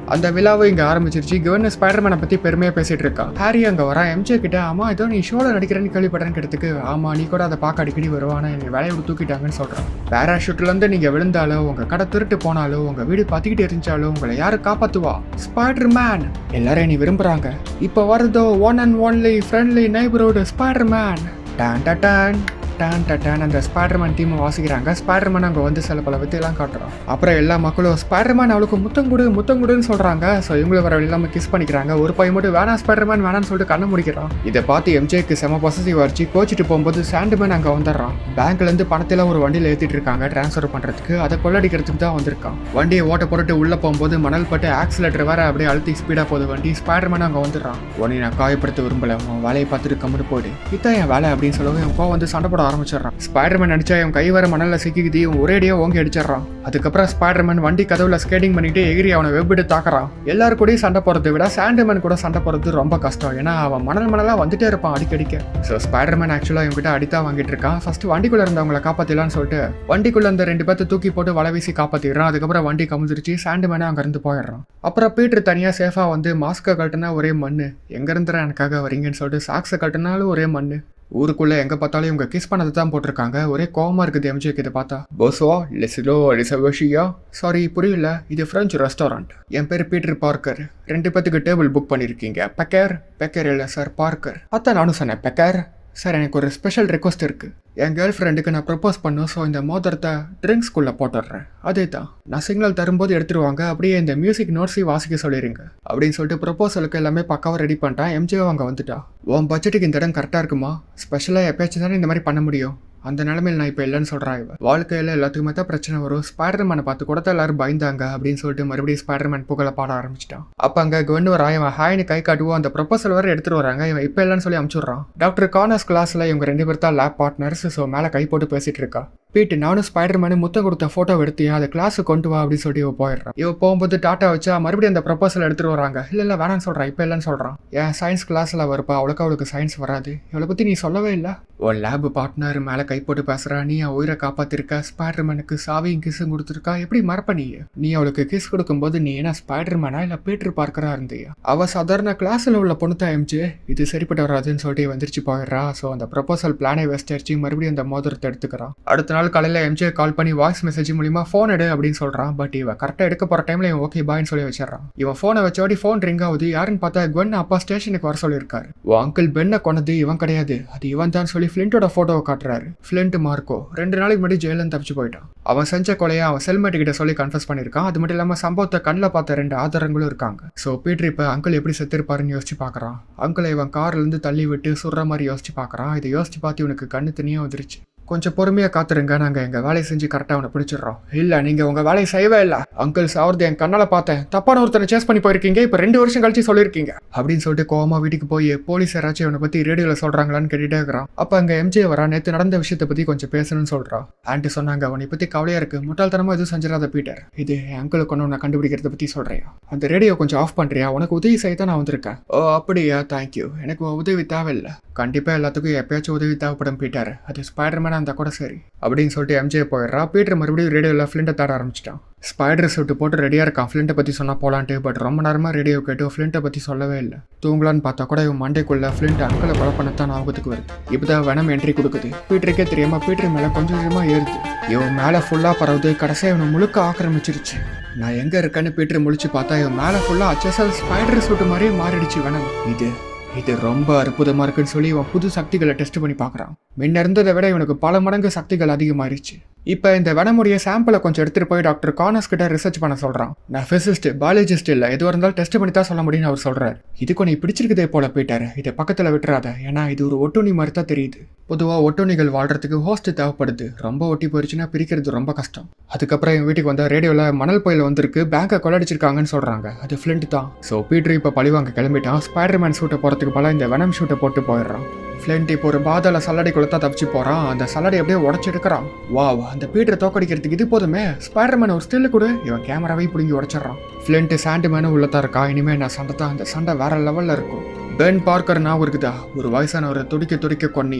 அந்த விழாவை இங்க ஆரம்பிச்சிருச்சு. கவர்னர் ஸ்பைடர்மேனை பத்தி பெருமையா பேசிட்டு இருக்கா. ஹாரி அங்க வரான். எம்ஜே கிட்ட ஆமா ஏதோ நீ ஷோல நடிக்கிறேன்னு கேள்விப்பட்டேன்னு கேட்டதுக்கு ஆமா நீ கூட அதை பார்க்க அடிக்கடி வருவானா என்னை வேலையை விட்டு தூக்கிட்டாங்கன்னு சொல்றான். பேராஷூட்ல இருந்து நீங்க விழுந்தாலோ உங்க கடை திருட்டு போனாலோ உங்க வீடு பத்திக்கிட்டு எரிஞ்சாலும் உங்களை யாரு காப்பாத்துவா? ஸ்பைடர்மேன். எல்லாரும் நீ விரும்புறாங்க. இப்ப வருதோ one and only friendly neighbourhood Spiderman. டான் டான் டான் டான் அந்த ஸ்பைடர்மேன் டீம் வாசிக்கிறாங்க. ஸ்பைடர்மேன் அங்கே வந்து சில பல வித்தையெல்லாம் காட்டுறோம். அப்புறம் எல்லா மக்களும் ஸ்பைடர்மேன் அவளுக்கு முத்தங்குடுன்னு சொல்றாங்க. ஸோ இவங்களை வர இல்லாமல் கிஸ் பண்ணிக்கிறாங்க. ஒரு பையன் மட்டும் வேணாம் ஸ்பைடர்மேன் வேணான்னு சொல்லிட்டு கண்ண முடிக்கிறான். இதை பார்த்து எம்ஜேக்கு செம பொசசிவ் வச்சு கோச்சிட்டு போகும்போது சாண்ட்மேன் அங்கே வந்துடுறான். பேங்க்ல இருந்து பணத்தெல்லாம் ஒரு வண்டியில் ஏற்றிட்டு இருக்காங்க டிரான்ஸ்ஃபர் பண்றதுக்கு. அதை கொள்ளடிக்கிறதுக்கு தான் வந்திருக்கான். வண்டியை ஓட்ட போட்டு உள்ள போகும்போது மணல் பட்டு ஆக்சிலேட்டர் வேற அப்படியே அழுத்தி ஸ்பீடா போகுது வண்டி. ஸ்பைடர்மேன் அங்கே வந்துடுறான். உடனே நான் காயப்படுத்த விரும்பல, உன் வேலையை பார்த்துட்டு கம்முட்டு போயிடு, இதான் என் வேலை அப்படின்னு சொல்லவும் என் கோவம் வந்து சண்டை போட ஆரம்பிச்சிடறான். ஸ்பைடர்மேன் அடிச்சா என் கை வர மணல்ல சிக்கிக்குது. ஒரேடியா ஓங்கி அடிச்சிடறான். அதுக்கப்புறம் ஸ்பைடர்மேன் வண்டி கதவுல ஸ்கேட்டிங் பண்ணிட்டு எகிரி அவனை வெப்பிட்டு தாக்குறான். எல்லாரும் கூட சண்டை போறதை விட சாண்ட்மேன் கூட சண்டை போறது ரொம்ப கஷ்டம். ஏன்னா அவன் மணலா வந்துட்டே இருப்பான் அடிக்கடிக்க. ஸோ ஸ்பைடர்மேன் ஆக்சுவலா இவங்கிட்ட அடித்தா வாங்கிட்டு இருக்கான். ஃபர்ஸ்ட் வண்டிக்குள்ள இருந்தவங்களை காப்பாத்திடலாம்னு சொல்லிட்டு வண்டிக்குள்ள அந்த 2 பேர்த்து தூக்கி போட்டு வலை வீசி காப்பாத்திடுறான். அதுக்கப்புறம் வண்டி கமுதிருச்சு. சாண்ட்மேனே அங்க இருந்து போயிடுறான். அப்புறம் பீட்டர் தனியா சேஃபா வந்து மாஸ்கை கட்டுனா ஒரே மண்ணு, எங்க இருந்துற எனக்காக வரீங்கன்னு சொல்லிட்டு சாக்ஸை கட்டுனாலும் ஒரே மண்ணு. ஊருக்குள்ள எங்க பார்த்தாலும் இவங்க கிஸ் பண்ணதை தான் போட்டிருக்காங்க. ஒரே கோவமா இருக்குது எம்ஜேக்கு இதை பார்த்தா. போஸ்வா லெசிலோ ரிசர்வேஷியா சாரி புரியல, இது பிரெஞ்சு ரெஸ்டாரண்ட். என் பேர் பீட்டர் பார்க்கர். 2 பேத்துக்கு டேபிள் புக் பண்ணிருக்கீங்க. பெக்கர் இல்லை சார், பார்க்கர். அதான் நானும் சொன்னேன் பெக்கர். சார் எனக்கு ஒரு ஸ்பெஷல் ரெக்வஸ்ட் இருக்குது. என் கேர்ள் ஃப்ரெண்டுக்கு நான் ப்ரப்போஸ் பண்ணும். ஸோ இந்த மோதிரத்தை ட்ரிங்க்ஸ்குள்ளே போட்டுடுறேன். அதே தான் நான் சிக்னல் தரும்போது எடுத்துருவாங்க. அப்படியே இந்த மியூசிக் நோட்ஸையும் வாசிக்க சொல்லிடுங்க அப்படின்னு சொல்லிட்டு ப்ரப்போசலுக்கு எல்லாமே பக்காவாக ரெடி பண்ணிட்டான். எம்ஜே அங்கே வந்துட்டா. உன் பட்ஜெட்டுக்கு இந்த இடம் கரெக்டாக இருக்குமா? ஸ்பெஷலாக எப்பயாச்சும் தானே இந்த மாதிரி பண்ண முடியும். அந்த நிலைமையில் நான் இப்போ இல்லைன்னு சொல்கிறேன். இவன் வாழ்க்கையில் எல்லாத்துக்குமே தான் பிரச்சனை வரும். ஸ்பைடர்மேனை பார்த்து கூட தான் எல்லாரும் பயந்தாங்க அப்படின்னு சொல்லிட்டு மறுபடியும் ஸ்பைடர்மேன் புகழ பாட ஆரம்பிச்சிட்டான். அப்போ அங்கே கவர்னர் இவன் ஹாய்னு கை காட்டுவோம். அந்த ப்ரொபோசல் வர எடுத்துட்டு வராங்க. இவன் இப்போ இல்லைன்னு சொல்லி அனுப்பிச்சுடுறான். டாக்டர் கார்னர்ஸ் கிளாஸில் இவங்க 2 பேர் தான் லேப் பார்ட்னர்ஸ். ஸோ மேலே கை போட்டு பேசிட்டு இருக்கா. பீட்டு நானும் ஸ்பைடர்மேனு முத்தம் கொடுத்த ஃபோட்டோ எடுத்தியா அதை கிளாஸுக்கு கொண்டு வா அப்படின்னு சொல்லி இவன் போயிடுறான். இவன் போகும்போது டாட்டா வச்சா மறுபடியும் அந்த ப்ரொபோசல் எடுத்துட்டு வராங்க. இல்லை வேணான்னு சொல்கிறான். இப்போ இல்லைன்னு சொல்கிறான். ஏன் சயின்ஸ் கிளாஸில் வரப்பா அவளுக்கு சயின்ஸ் வராது. இவளை பற்றி நீ சொல்லவே இல்லை. உன் லேப் பார்ட்னர் மேலே கை போட்டு பேசுகிறா. நீ அவன் உயிரை காப்பாத்திருக்க. ஸ்பைடர்மேனுக்கு சாவியும் கிஸும் கொடுத்துருக்கா. எப்படி மறப்ப நீ அவளுக்கு கிஸ் கொடுக்கும்போது நீ என்ன ஸ்பைடர்மேனா இல்லை பீட்டர் பார்க்கரா இருந்தியா? அவள் சாதாரண கிளாஸில் உள்ள பொண்ணு தான் எம்ஜே. இது சரிப்பட்டு வராதுன்னு சொல்லிட்டு வந்துருச்சு போயிடுறா. ஸோ அந்த ப்ரொபோசல் பிளானை வேஸ்ட் ஆயிடுச்சு. மறுபடியும் அந்த மோதிரத்தை எடுத்துக்கிறான். அடுத்த நாள் காலையில் எம்ஜே கால் பண்ணி வாய்ஸ் மெசேஜ் மூலியமா ஃபோன் எடு அப்படின்னு சொல்றான். பட் இவன் கரெக்டாக எடுக்க போகிற டைம்ல இவன் ஓகே பாய்ன்னு சொல்லி வச்சிடறான். இவன் ஃபோனை வச்சோடி ஃபோன் ரிங் ஆகுது. யாருன்னு பார்த்தா குவென் அப்பா ஸ்டேஷனுக்கு வர சொல்லியிருக்காரு. உன் அங்கிள் பென்னை கொண்டது இவன் கிடையாது, அது இவன் தான் சொல்லி ஃபிளின்ட்டோட ஃபோட்டோவை காட்டுறாரு. ஃபிளின்ட் மார்க்கோ 2 நாளைக்கு முன்னாடி ஜெயிலில் தப்பிச்சு போயிட்டான். அவன் செஞ்ச கொலையை அவன் செல்மேட்டு கிட்ட சொல்லி கன்ஃபஸ் பண்ணியிருக்கான். அது மட்டும் இல்லாமல் சம்பவத்தை கண்ணில் பார்த்த 2 ஆதாரங்களும் இருக்காங்க. ஸோ பீட்டர் இப்போ அங்கிள் எப்படி செத்துருப்பாருன்னு யோசிச்சு பார்க்குறான். அங்கிளை இவன் கார்லேருந்து தள்ளி விட்டு சுடுற மாதிரி யோசிச்சு பார்க்குறான். இதை யோசிச்சு பார்த்து இவனுக்கு கண்ணு தனியாக வந்துருச்சு. கொஞ்சம் பொறுமையாக காத்துருங்க, நாங்கள் எங்கள் வேலையை செஞ்சு கரெக்டாக அவனை பிடிச்சிடுறோம். இல்லை நீங்கள் உங்கள் வேலையை செய்யவே இல்லை. அங்கிள் சாவறது என் கண்ணால் பார்த்தேன். தப்பான ஒருத்தனை சேஸ் பண்ணி போயிருக்கீங்க. இப்போ 2 வருஷம் கழிச்சு சொல்லியிருக்கீங்க அப்படின்னு சொல்லிட்டு கோவமா வீட்டுக்கு போய் போலீஸ் யாராச்சும் அவனை பற்றி ரேடியோவில் சொல்கிறாங்களான்னு கேட்டுட்டே இருக்கிறான். அப்போ அங்கே எம்ஜே வரா. நேற்று நடந்த விஷயத்தை பற்றி கொஞ்சம் பேசணும்னு சொல்கிறான். ஆண்டி சொன்னாங்க அவனை பற்றி கவலையாக இருக்குது. முட்டாள்தனமாக எதுவும் செஞ்சிடாத பீட்டர். இது என் அங்கிளுக்கு ஒன்று உன்னை கண்டுபிடிக்கிறத பற்றி சொல்கிறியா? அந்த ரேடியோ கொஞ்சம் ஆஃப் பண்ணுறியா? உனக்கு உதவி செய்ய தான் நான் வந்திருக்கேன். ஓ அப்படியா, தேங்க்யூ. எனக்கு உதவி தேவையில்லை. கண்டிப்பாக எல்லாத்துக்கும் எப்பயாச்சும் உதவி தேவைப்படும் பீட்டர். அது ஸ்பைடர்மேனாக இருந்தால் கூட சரி அப்படின்னு சொல்லிட்டு எம்ஜே போயிடுறா. பீட்டர் மறுபடியும் ரேடியோவில் ஃபிளின்ட்டை தேட ஆரம்பிச்சிட்டான். ஸ்பைடர் சூட்டு போட்டு ரெடியாக இருக்கான் ஃபிளின்ட்டை பற்றி சொன்னால் போலான்ட்டு. பட் ரொம்ப நேரமாக ரேடியோ கேட்டு ஃபிளின்ட்டை பற்றி சொல்லவே இல்லை. தூங்கலான்னு பார்த்தா கூட இவன் மண்டைக்குள்ள ஃபிளின்ட் அங்கிளை கொலை பண்ணத்தான் ஞாபகத்துக்கு வருது. இப்போ தான் வெனம் என்ட்ரி கொடுக்குது. பீட்டருக்கே தெரியாமல் பீட்டர் மேலே கொஞ்சம் கொஞ்சமாக ஏறுது. இவன் மேலே ஃபுல்லாக பரவுது. கடைசியாக இவனை முழுக்க ஆக்கிரமிச்சிருச்சு. நான் எங்கே இருக்கேன்னு பீட்டர் முழிச்சு பார்த்தா இவன் மேலே ஃபுல்லாக அச்சசல் ஸ்பைடர் சூட்டு மாதிரியே மாறிடுச்சு வெனம். இது ரொம்ப அற்புதமாக இருக்குன்னு சொல்லி இவன் புது சக்திகளை டெஸ்ட் பண்ணி பார்க்குறான். முன்ன இருந்ததை விட இவனுக்கு பல மடங்கு சக்திகள் அதிகமாகிடுச்சு. இப்போ இந்த வெனமுடைய சாம்பிளை கொஞ்சம் எடுத்துகிட்டு போய் டாக்டர் கார்னர்ஸ் கிட்ட ரிசர்ச் பண்ண சொல்கிறான். நான் ஃபிசிஸ்ட் பயாலஜிஸ்ட் இல்லை, எதுவாக இருந்தாலும் டெஸ்ட் பண்ணி தான் சொல்ல முடியும்னு அவர் சொல்கிறார். இதுக்கு நீ பிடிச்சிருக்குதே போல போயிட்டார். இதை பக்கத்தில் விட்டுறாத, ஏன்னா இது ஒரு ஒட்டுண்ணி மாதிரி தான் தெரியுது. பொதுவாக ஒட்டுண்ணிகள் வாழ்றதுக்கு ஹோஸ்ட் தேவைப்படுது. ரொம்ப ஒட்டி போயிடுச்சுன்னா பிரிக்கிறது ரொம்ப கஷ்டம். அதுக்கப்புறம் என் வீட்டுக்கு வந்தால் ரேடியோவில் மணல் புயல் வந்திருக்கு, பேங்கை கொள்ளடிச்சிருக்காங்கன்னு சொல்கிறாங்க. அது ஃபிளின்ட் தான். ஸோ பீட்டர் இப்போ பழிவாங்க கிளம்பிட்டான். ஸ்பைடர்மேன் ஷூட்டை போகிறதுக்கு பல இந்த வெனம் ஷூட்டை போட்டு போயிடுறான். ஃபிளின்ட் இப்போ ஒரு பாதாள சல்லடை கொளுத்தா தப்பிச்சு போகிறான். அந்த சல்லடை அப்படியே உடச்செடுக்கிறான். வாவ், அந்த பீட்டரை தோக்கடிக்கிறதுக்கு இது போதுமே. ஸ்பைடர்மேன் ஒரு ஸ்டில்லு கூட இவன் கேமராவை பிடுங்கி உடச்சிடறான். ஃபிளின்ட் சாண்ட்மேனும் உள்ளதா இருக்கா. இனிமேல் நான் சண்டை தான். அந்த சண்டை வேற லெவலில் இருக்கும். பென் பார்க்கர் ஞாபகம் இருக்குதா? ஒரு வயசானவரை துடிக்க கொன்னியே,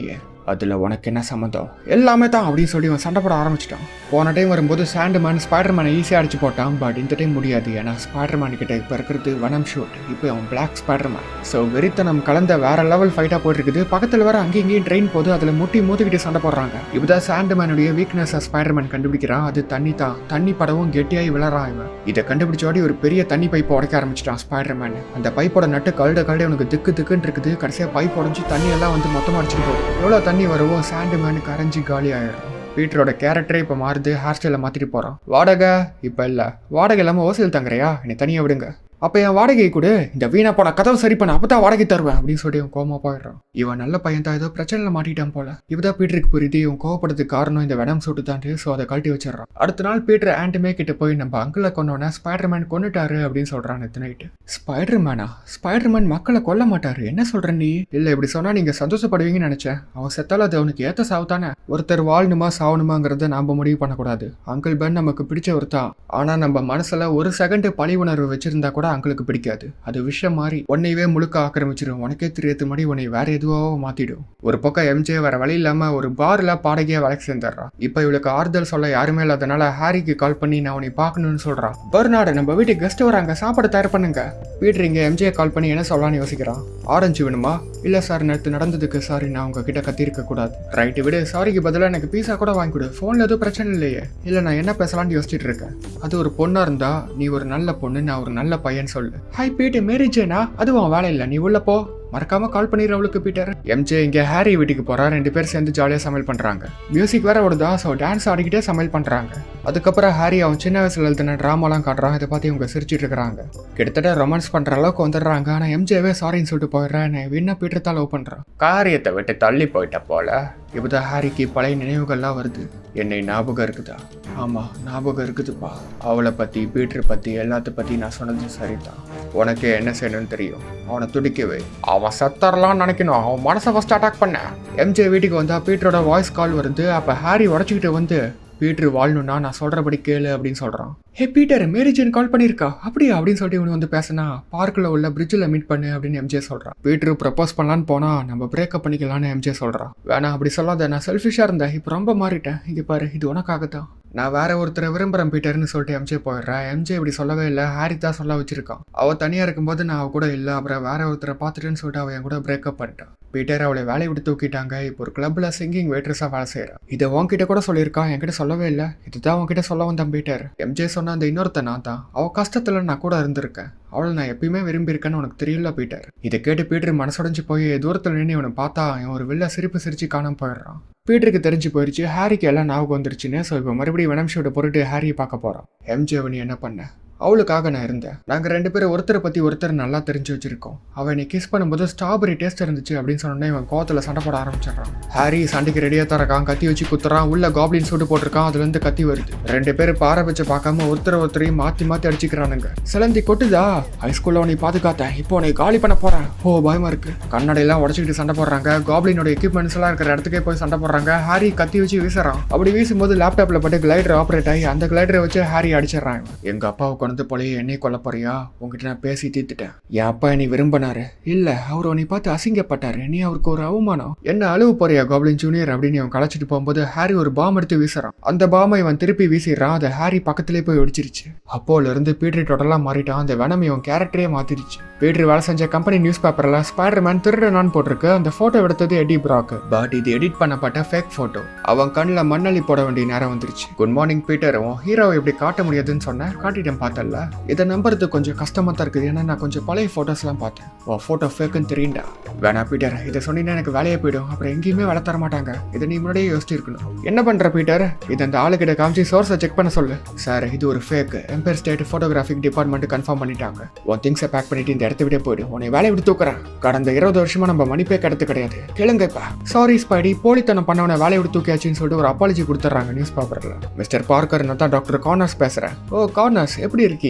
அதில் உனக்கு என்ன சம்மந்தம், எல்லாமே தான் அப்படின்னு சொல்லி அவன் சண்டை போட ஆரம்பிச்சிட்டான். போன டைம் வரும்போது சாண்ட்மேன் ஸ்பைடர்மேனை ஈஸியாக அடிச்சு போட்டான். பட் இந்த டைம் முடியாது, ஏன்னா ஸ்பைடர்மேன் கிட்ட இப்போ இருக்கிறது வெனம் ஷூட். இப்போ அவன் பிளாக் ஸ்பைடர்மேன். ஸோ வெறித்தனம் கலந்த வேற லெவல் ஃபைட்டாக போயிட்டு பக்கத்தில் வர அங்கேயும் இங்கேயும் ட்ரெயின் போது அதில் முட்டி மோதிக்கிட்டு சண்டை போடுறாங்க. இப்போதான் சாண்ட்மேனுடைய வீக்னஸ் ஸ்பைடர்மேன் கண்டுபிடிக்கிறான். அது தண்ணி தான். தண்ணி படவும் கெட்டியாகி விளறான். இவன் இதை கண்டுபிடிச்சோடி ஒரு பெரிய தண்ணி பைப்பை உடைக்க ஆரம்பிச்சிட்டான் ஸ்பைடர்மேன். அந்த பைப்போட நட்டு கல்ட உனக்கு திக்குன்னு இருக்குது. கடைசியாக பைப் உடஞ்சி தண்ணி எல்லாம் வந்து மொத்தமாக அடிச்சுட்டு போகுது. எவ்வளோ தண்ணி வரவோ சாண்ட்மேனுக்கு அரைஞ்சி காலி ஆயிடும். பீட்டரோட கேரக்டரே இப்போ மாறுது. ஹேர் ஸ்டைலை மாற்றிட்டு போகிறான். வாடகை இப்போ இல்லை, வாடகை இல்லாமல் ஓசையில் தங்குறியா, என்னை தனியாக விடுங்க. அப்போ என் வாடகை கூட இந்த வீணா போன கதவை சரி பண்ண, அப்போ தான் வாடகை தருவேன் அப்படின்னு சொல்லி இவன் கோவமா போயிடுறான். இவன் நல்ல பையன் தான், ஏதோ பிரச்சனையில் மாட்டிட்டான் போல. இப்பதான் பீட்டருக்கு புரியுது இவன் கோவப்படுறதுக்கு காரணம் இந்த வெனம் சூட்டு தாண்டி. ஸோ அதை கழட்டி வச்சிடறான். அடுத்த நாள் பீட்டர் ஆண்ட்மே கிட்ட போய் நம்ம அங்கிளை கொண்டோன்னா ஸ்பைடர்மேன் கொண்டுட்டாரு அப்படின்னு சொல்றான். நேற்று நைட்டு ஸ்பைடர்மேனா? ஸ்பைடர்மேன் மக்களை கொல்ல மாட்டாரு, என்ன சொல்ற நீ? இல்லை இப்படி சொன்னா நீங்க சந்தோஷப்படுவீங்கன்னு நினைச்சேன். அவன் செத்தால அது அவனுக்கு ஏத்த சாவு தானே. ஒருத்தர் வாழணுமா சாவணுமாங்கிறத நாம முடிவு பண்ணக்கூடாது. அங்கிள் பென் நமக்கு பிடிச்ச ஒருத்தான். ஆனா நம்ம மனசுல ஒரு செகண்ட் பழி உணர்வு வச்சிருந்தா கூட அங்கிளுக்கு பிடிக்காது. அது விஷயம் மாதிரி உன்னையவே முழுக்க ஆக்கிரமிச்சிடும். உனக்கே தெரியறது மாதிரி உன்னை வேற எதுவோ மாத்திடும். ஒரு பக்கம் எம்ஜே வேற வழி இல்லாம ஒரு பார்ல பாடகியா வேலைக்கு சேர்ந்துடுறான். இப்ப இவளுக்கு ஆறுதல் சொல்ல யாருமே இல்லாதனால ஹாரிக்கு கால் பண்ணி நான் உன்னை பார்க்கணும்னு சொல்றான். பர்னார்டு நம்ம வீட்டுக்கு கெஸ்ட் வராங்க, சாப்பாடு தயார் பண்ணுங்க. பீட்டர் இங்க எம்ஜே கால் பண்ணி என்ன சொல்லலாம்னு யோசிக்கிறான். ஆரஞ்சு வேணுமா? இல்ல சார், நேற்று நடந்ததுக்கு சாரி, நான் உங்ககிட்ட கத்திருக்க கூடாது. ரைட்டு விடு, சாரிக்கு பதிலாக எனக்கு பீஸா கூட வாங்கி கொடு. போன்ல எதுவும் பிரச்சனை இல்லையே. இல்ல நான் என்ன பேசலாம்னு யோசிச்சுட்டு இருக்கேன். அது ஒரு பொண்ணா இருந்தா நீ ஒரு நல்ல பொண்ணு, நான் ஒரு நல்ல பையன் சொல்லு. ஹாய் பீட்டர், மேரேஜேனா? அதுவும் வேலை இல்லை, நீ உள்ள போ. மறக்காம கால் பண்ணிடுற அவளுக்கு பீட்டர். எம்ஜே இங்க ஹாரி வீட்டுக்கு போறா. 2 பேர் சேர்ந்து ஜாலியா சமையல் பண்றாங்க. மியூசிக் வேற ஓடுதா, ஸோ டான்ஸ் ஆடிக்கிட்டே சமையல் பண்றாங்க. அதுக்கப்புறம் ஹாரி அவன் சின்ன வயசுல எழுதின டிராமாலாம் காட்டுறான். இதை பார்த்து இவங்க சிரிச்சிட்டு இருக்கிறாங்க. கிட்டத்தட்ட ரொமான்ஸ் பண்ற அளவுக்கு வந்துடுறாங்க. ஆனா எம்ஜேவே சாரின்னு சொல்லிட்டு போயிடுறேன். நான் என்ன பீட்டர் தான் லவ் பண்றான். காரியத்தை விட்டு தள்ளி போயிட்ட போல. இப்போதான் ஹாரிக்கு பழைய நினைவுகள்லாம் வருது. என்னை ஞாபகம் இருக்குதா? ஆமா ஞாபகம் இருக்குதுப்பா. அவளை பத்தி பீட்டர் பத்தி எல்லாத்த பத்தி நான் சொன்னது சரிதான். உனக்கு என்ன செய்யணும்னு தெரியும். அவனை துடிக்கவே. அவன் சத்தரலாம்னு நினைக்கணும். அவன் மனசை ஃபர்ஸ்ட் அட்டாக் பண்ண. எம்ஜே வீட்டுக்கு வந்தா பீட்டரோட வாய்ஸ் கால் வருது. அப்ப ஹாரி உடச்சிக்கிட்டு வந்து பீட்டர் வாழணும்னா நான் சொல்றபடி கேளு அப்படின்னு சொல்றான். ஹே பீட்டர், மேரிஜன் கால் பண்ணியிருக்கா? அப்படியா அப்படின்னு சொல்லிட்டு இவனு வந்து பேசினா பார்க்கில் உள்ள பிரிட்ஜில் மீட் பண்ணு அப்படின்னு எம்ஜே சொல்றான். பீட்டர் ப்ரப்போஸ் பண்ணலான்னு போனா நம்ம பிரேக்கப் பண்ணிக்கலான்னு எம்ஜே சொல்றான். வேணா அப்படி சொல்லாத, நான் செல்ஃபிஷா இருந்தேன், இப்போ ரொம்ப மாறிட்டேன். இங்க பாரு, இது உனக்காக தான். நான் வேற ஒருத்தரை விரும்புறேன் பீட்டர்னு சொல்லிட்டு எம்ஜே போயிடுறேன். எம்ஜே இப்படி சொல்லவே இல்லை, ஹாரி தான் சொல்ல வச்சிருக்கான். அவ தனியா இருக்கும்போது நான் அவ கூட இல்லை, அப்புறம் வேற ஒருத்தரை பார்த்துட்டேன்னு சொல்லிட்டு அவன் என் கூட பிரேக்கப் பண்ணிட்டான். பீட்டர் அவளை வேலையை விட்டு தூக்கிட்டாங்க. இப்போ ஒரு கிளப்ல சிங்கிங் வெயிட்ரஸா வேலை செய்யறான். இதை உன்கிட்ட கூட சொல்லியிருக்கான், என்கிட்ட சொல்லவே இல்லை. இதுதான் உன்கிட்ட சொல்ல வந்தான் பீட்டர். எம்ஜே சொன்ன அந்த இன்னொருத்த நான் தான். அவ கஷ்டத்துல நான் கூட இருந்திருக்கேன். அவளை நான் எப்பயுமே விரும்பி இருக்கேன்னு உனக்கு தெரியல பீட்டர். இதை கேட்டு பீட்டர் மனசுடைஞ்சு போய் தூரத்துல நின்று இவனை பார்த்தா அவன் ஒரு வில்ல சிரிச்சு காணாம போயிடுறான். பீட்டருக்கு தெரிஞ்சு போயிடுச்சு ஹாரிக்கு எல்லாம் ஞாபகம் வந்துருச்சுன்னு. ஸோ இப்போ மறுபடியும் வெனம் ஷூட்டை போட்டுட்டு ஹாரியை பார்க்க போறான். எம்ஜே நீ என்ன பண்ண? அவளுக்காக நான் இருந்தேன். நாங்கள் 2 பேரும் ஒருத்தரை பற்றி ஒருத்தர் நல்லா தெரிஞ்சு வச்சிருக்கோம். அவன் என்னை கிஸ் பண்ணும்போது ஸ்ட்ராபெரி டேஸ்ட் இருந்துச்சு அப்படின்னு சொன்னோன்னே இவன் கோவத்தில் சண்டை போட ஆரம்பிச்சிடறான். ஹாரி சண்டைக்கு ரெடியாக தான் இருக்கான். கத்தி வச்சு குத்துறான். உள்ள காப்ளின் சூட்டு போட்டிருக்கான். அதுலேருந்து கத்தி வருது. 2 பேரும் பாறை வச்சு பார்க்காம ஒருத்தரையும் மாற்றி அடிச்சுக்கிறானுங்க. சிலந்தி கொட்டுதா? ஹைஸ்கூலில் உன்னை பாதுகாத்தேன், இப்போ உன்னை காலி பண்ண போறேன். ஓ பயமா இருக்கு. கண்ணடையெல்லாம் உடச்சிக்கிட்டு சண்டை போடுறாங்க. காப்ளினோட எக்யூப்மெண்ட்ஸ் எல்லாம் இருக்கிற இடத்துக்கே போய் சண்டை போடுறாங்க. ஹாரி கத்தி வச்சு வீசுறான். அப்படி வீசும்போது லேப்டாப்ல பட்டு கிளைடர் ஆப்ரேட் ஆகி அந்த கிளைடரை வச்சு ஹாரி அடிச்சிடறான். எங்க அப்பாவுக்கு வந்து போலயே என்னை கொல்ல போறியா? உங்ககிட்ட நான் பேசி தீர்த்துட்டேன். என் அப்பா என்னை விரும்பினாரு. இல்ல, அவர் உன்னை பார்த்து அசிங்கப்பட்டாரு. நீ அவருக்கு ஒரு அவமானம். என்ன அழுவு போறியா காப்ளின் ஜூனியர் அப்படின்னு அவன் களைச்சிட்டு போகும்போது ஹாரி ஒரு பாம் எடுத்து வீசுறான். அந்த பாமை இவன் திருப்பி வீசிடுறான். அதை ஹாரி பக்கத்திலே போய் வெடிச்சிருச்சு. அப்போல இருந்து பீட்டர் டோட்டலா மாறிட்டான். அந்த வெனம் இவன் கேரக்டரே மாத்திருச்சு. பீட்டர் வேலை செஞ்ச கம்பெனி நியூஸ் பேப்பர்ல ஸ்பைடர்மேன் திருடனான்னு போட்டிருக்கு. அந்த போட்டோ எடுத்தது எடி பிராக். பட் இது எடிட் பண்ணப்பட்ட ஃபேக் போட்டோ. அவன் கண்ணில் மண்ணள்ளி போட வேண்டிய நேரம் வந்துருச்சு. குட் மார்னிங் பீட்டர், உன் ஹீரோவை இப்படி காட்ட முடியாதுன்னு சொன்னேன், காட்டிட்டேன் பார்த்தல. இதை நம்புறது கொஞ்சம் கஷ்டமா தான் இருக்குது. ஏன்னா நான் கொஞ்சம் பழைய போட்டோஸ்லாம் பார்த்தேன். உன் போட்டோ ஃபேக்குன்னு தெரியுண்டா. வேணா பீட்டர், இதை சொன்னீங்கன்னா எனக்கு வேலையை போயிடும். அப்புறம் எங்கேயுமே வேலை தர மாட்டாங்க. இதை நீ முன்னாடியே யோசிச்சிருக்கணும். என்ன பண்ற பீட்டர்? இதை அந்த ஆளுகிட்ட காமிச்சு சோர்ஸை செக் பண்ண சொல்லு. சார் இது ஒரு fake. Empire State photographic department confirm பண்ணிட்டாங்க. உன் திங்ஸை பேக் பண்ணிட்டு இந்த இடத்த விட போயிடு. உன்னை வேலையை விட்டு தூக்குறேன். கடந்த 20 வருஷமா நம்ம மணிப்பே கிடைத்து கிடையாது. கேளுங்கப்பா. சாரி ஸ்பைடி, போலித்தனம் பண்ணவனை வேலையை விட்டு தூக்கியாச்சுன்னு சொல்லிட்டு ஒரு அப்பாலஜி கொடுத்துட்றாங்க நியூஸ் பேப்பர்ல. மிஸ்டர் பார்க்கர், நான் தான் டாக்டர் கார்னர்ஸ் பேசுறேன். ஓ கார்னர்ஸ், எப்படி இருக்கீங்க?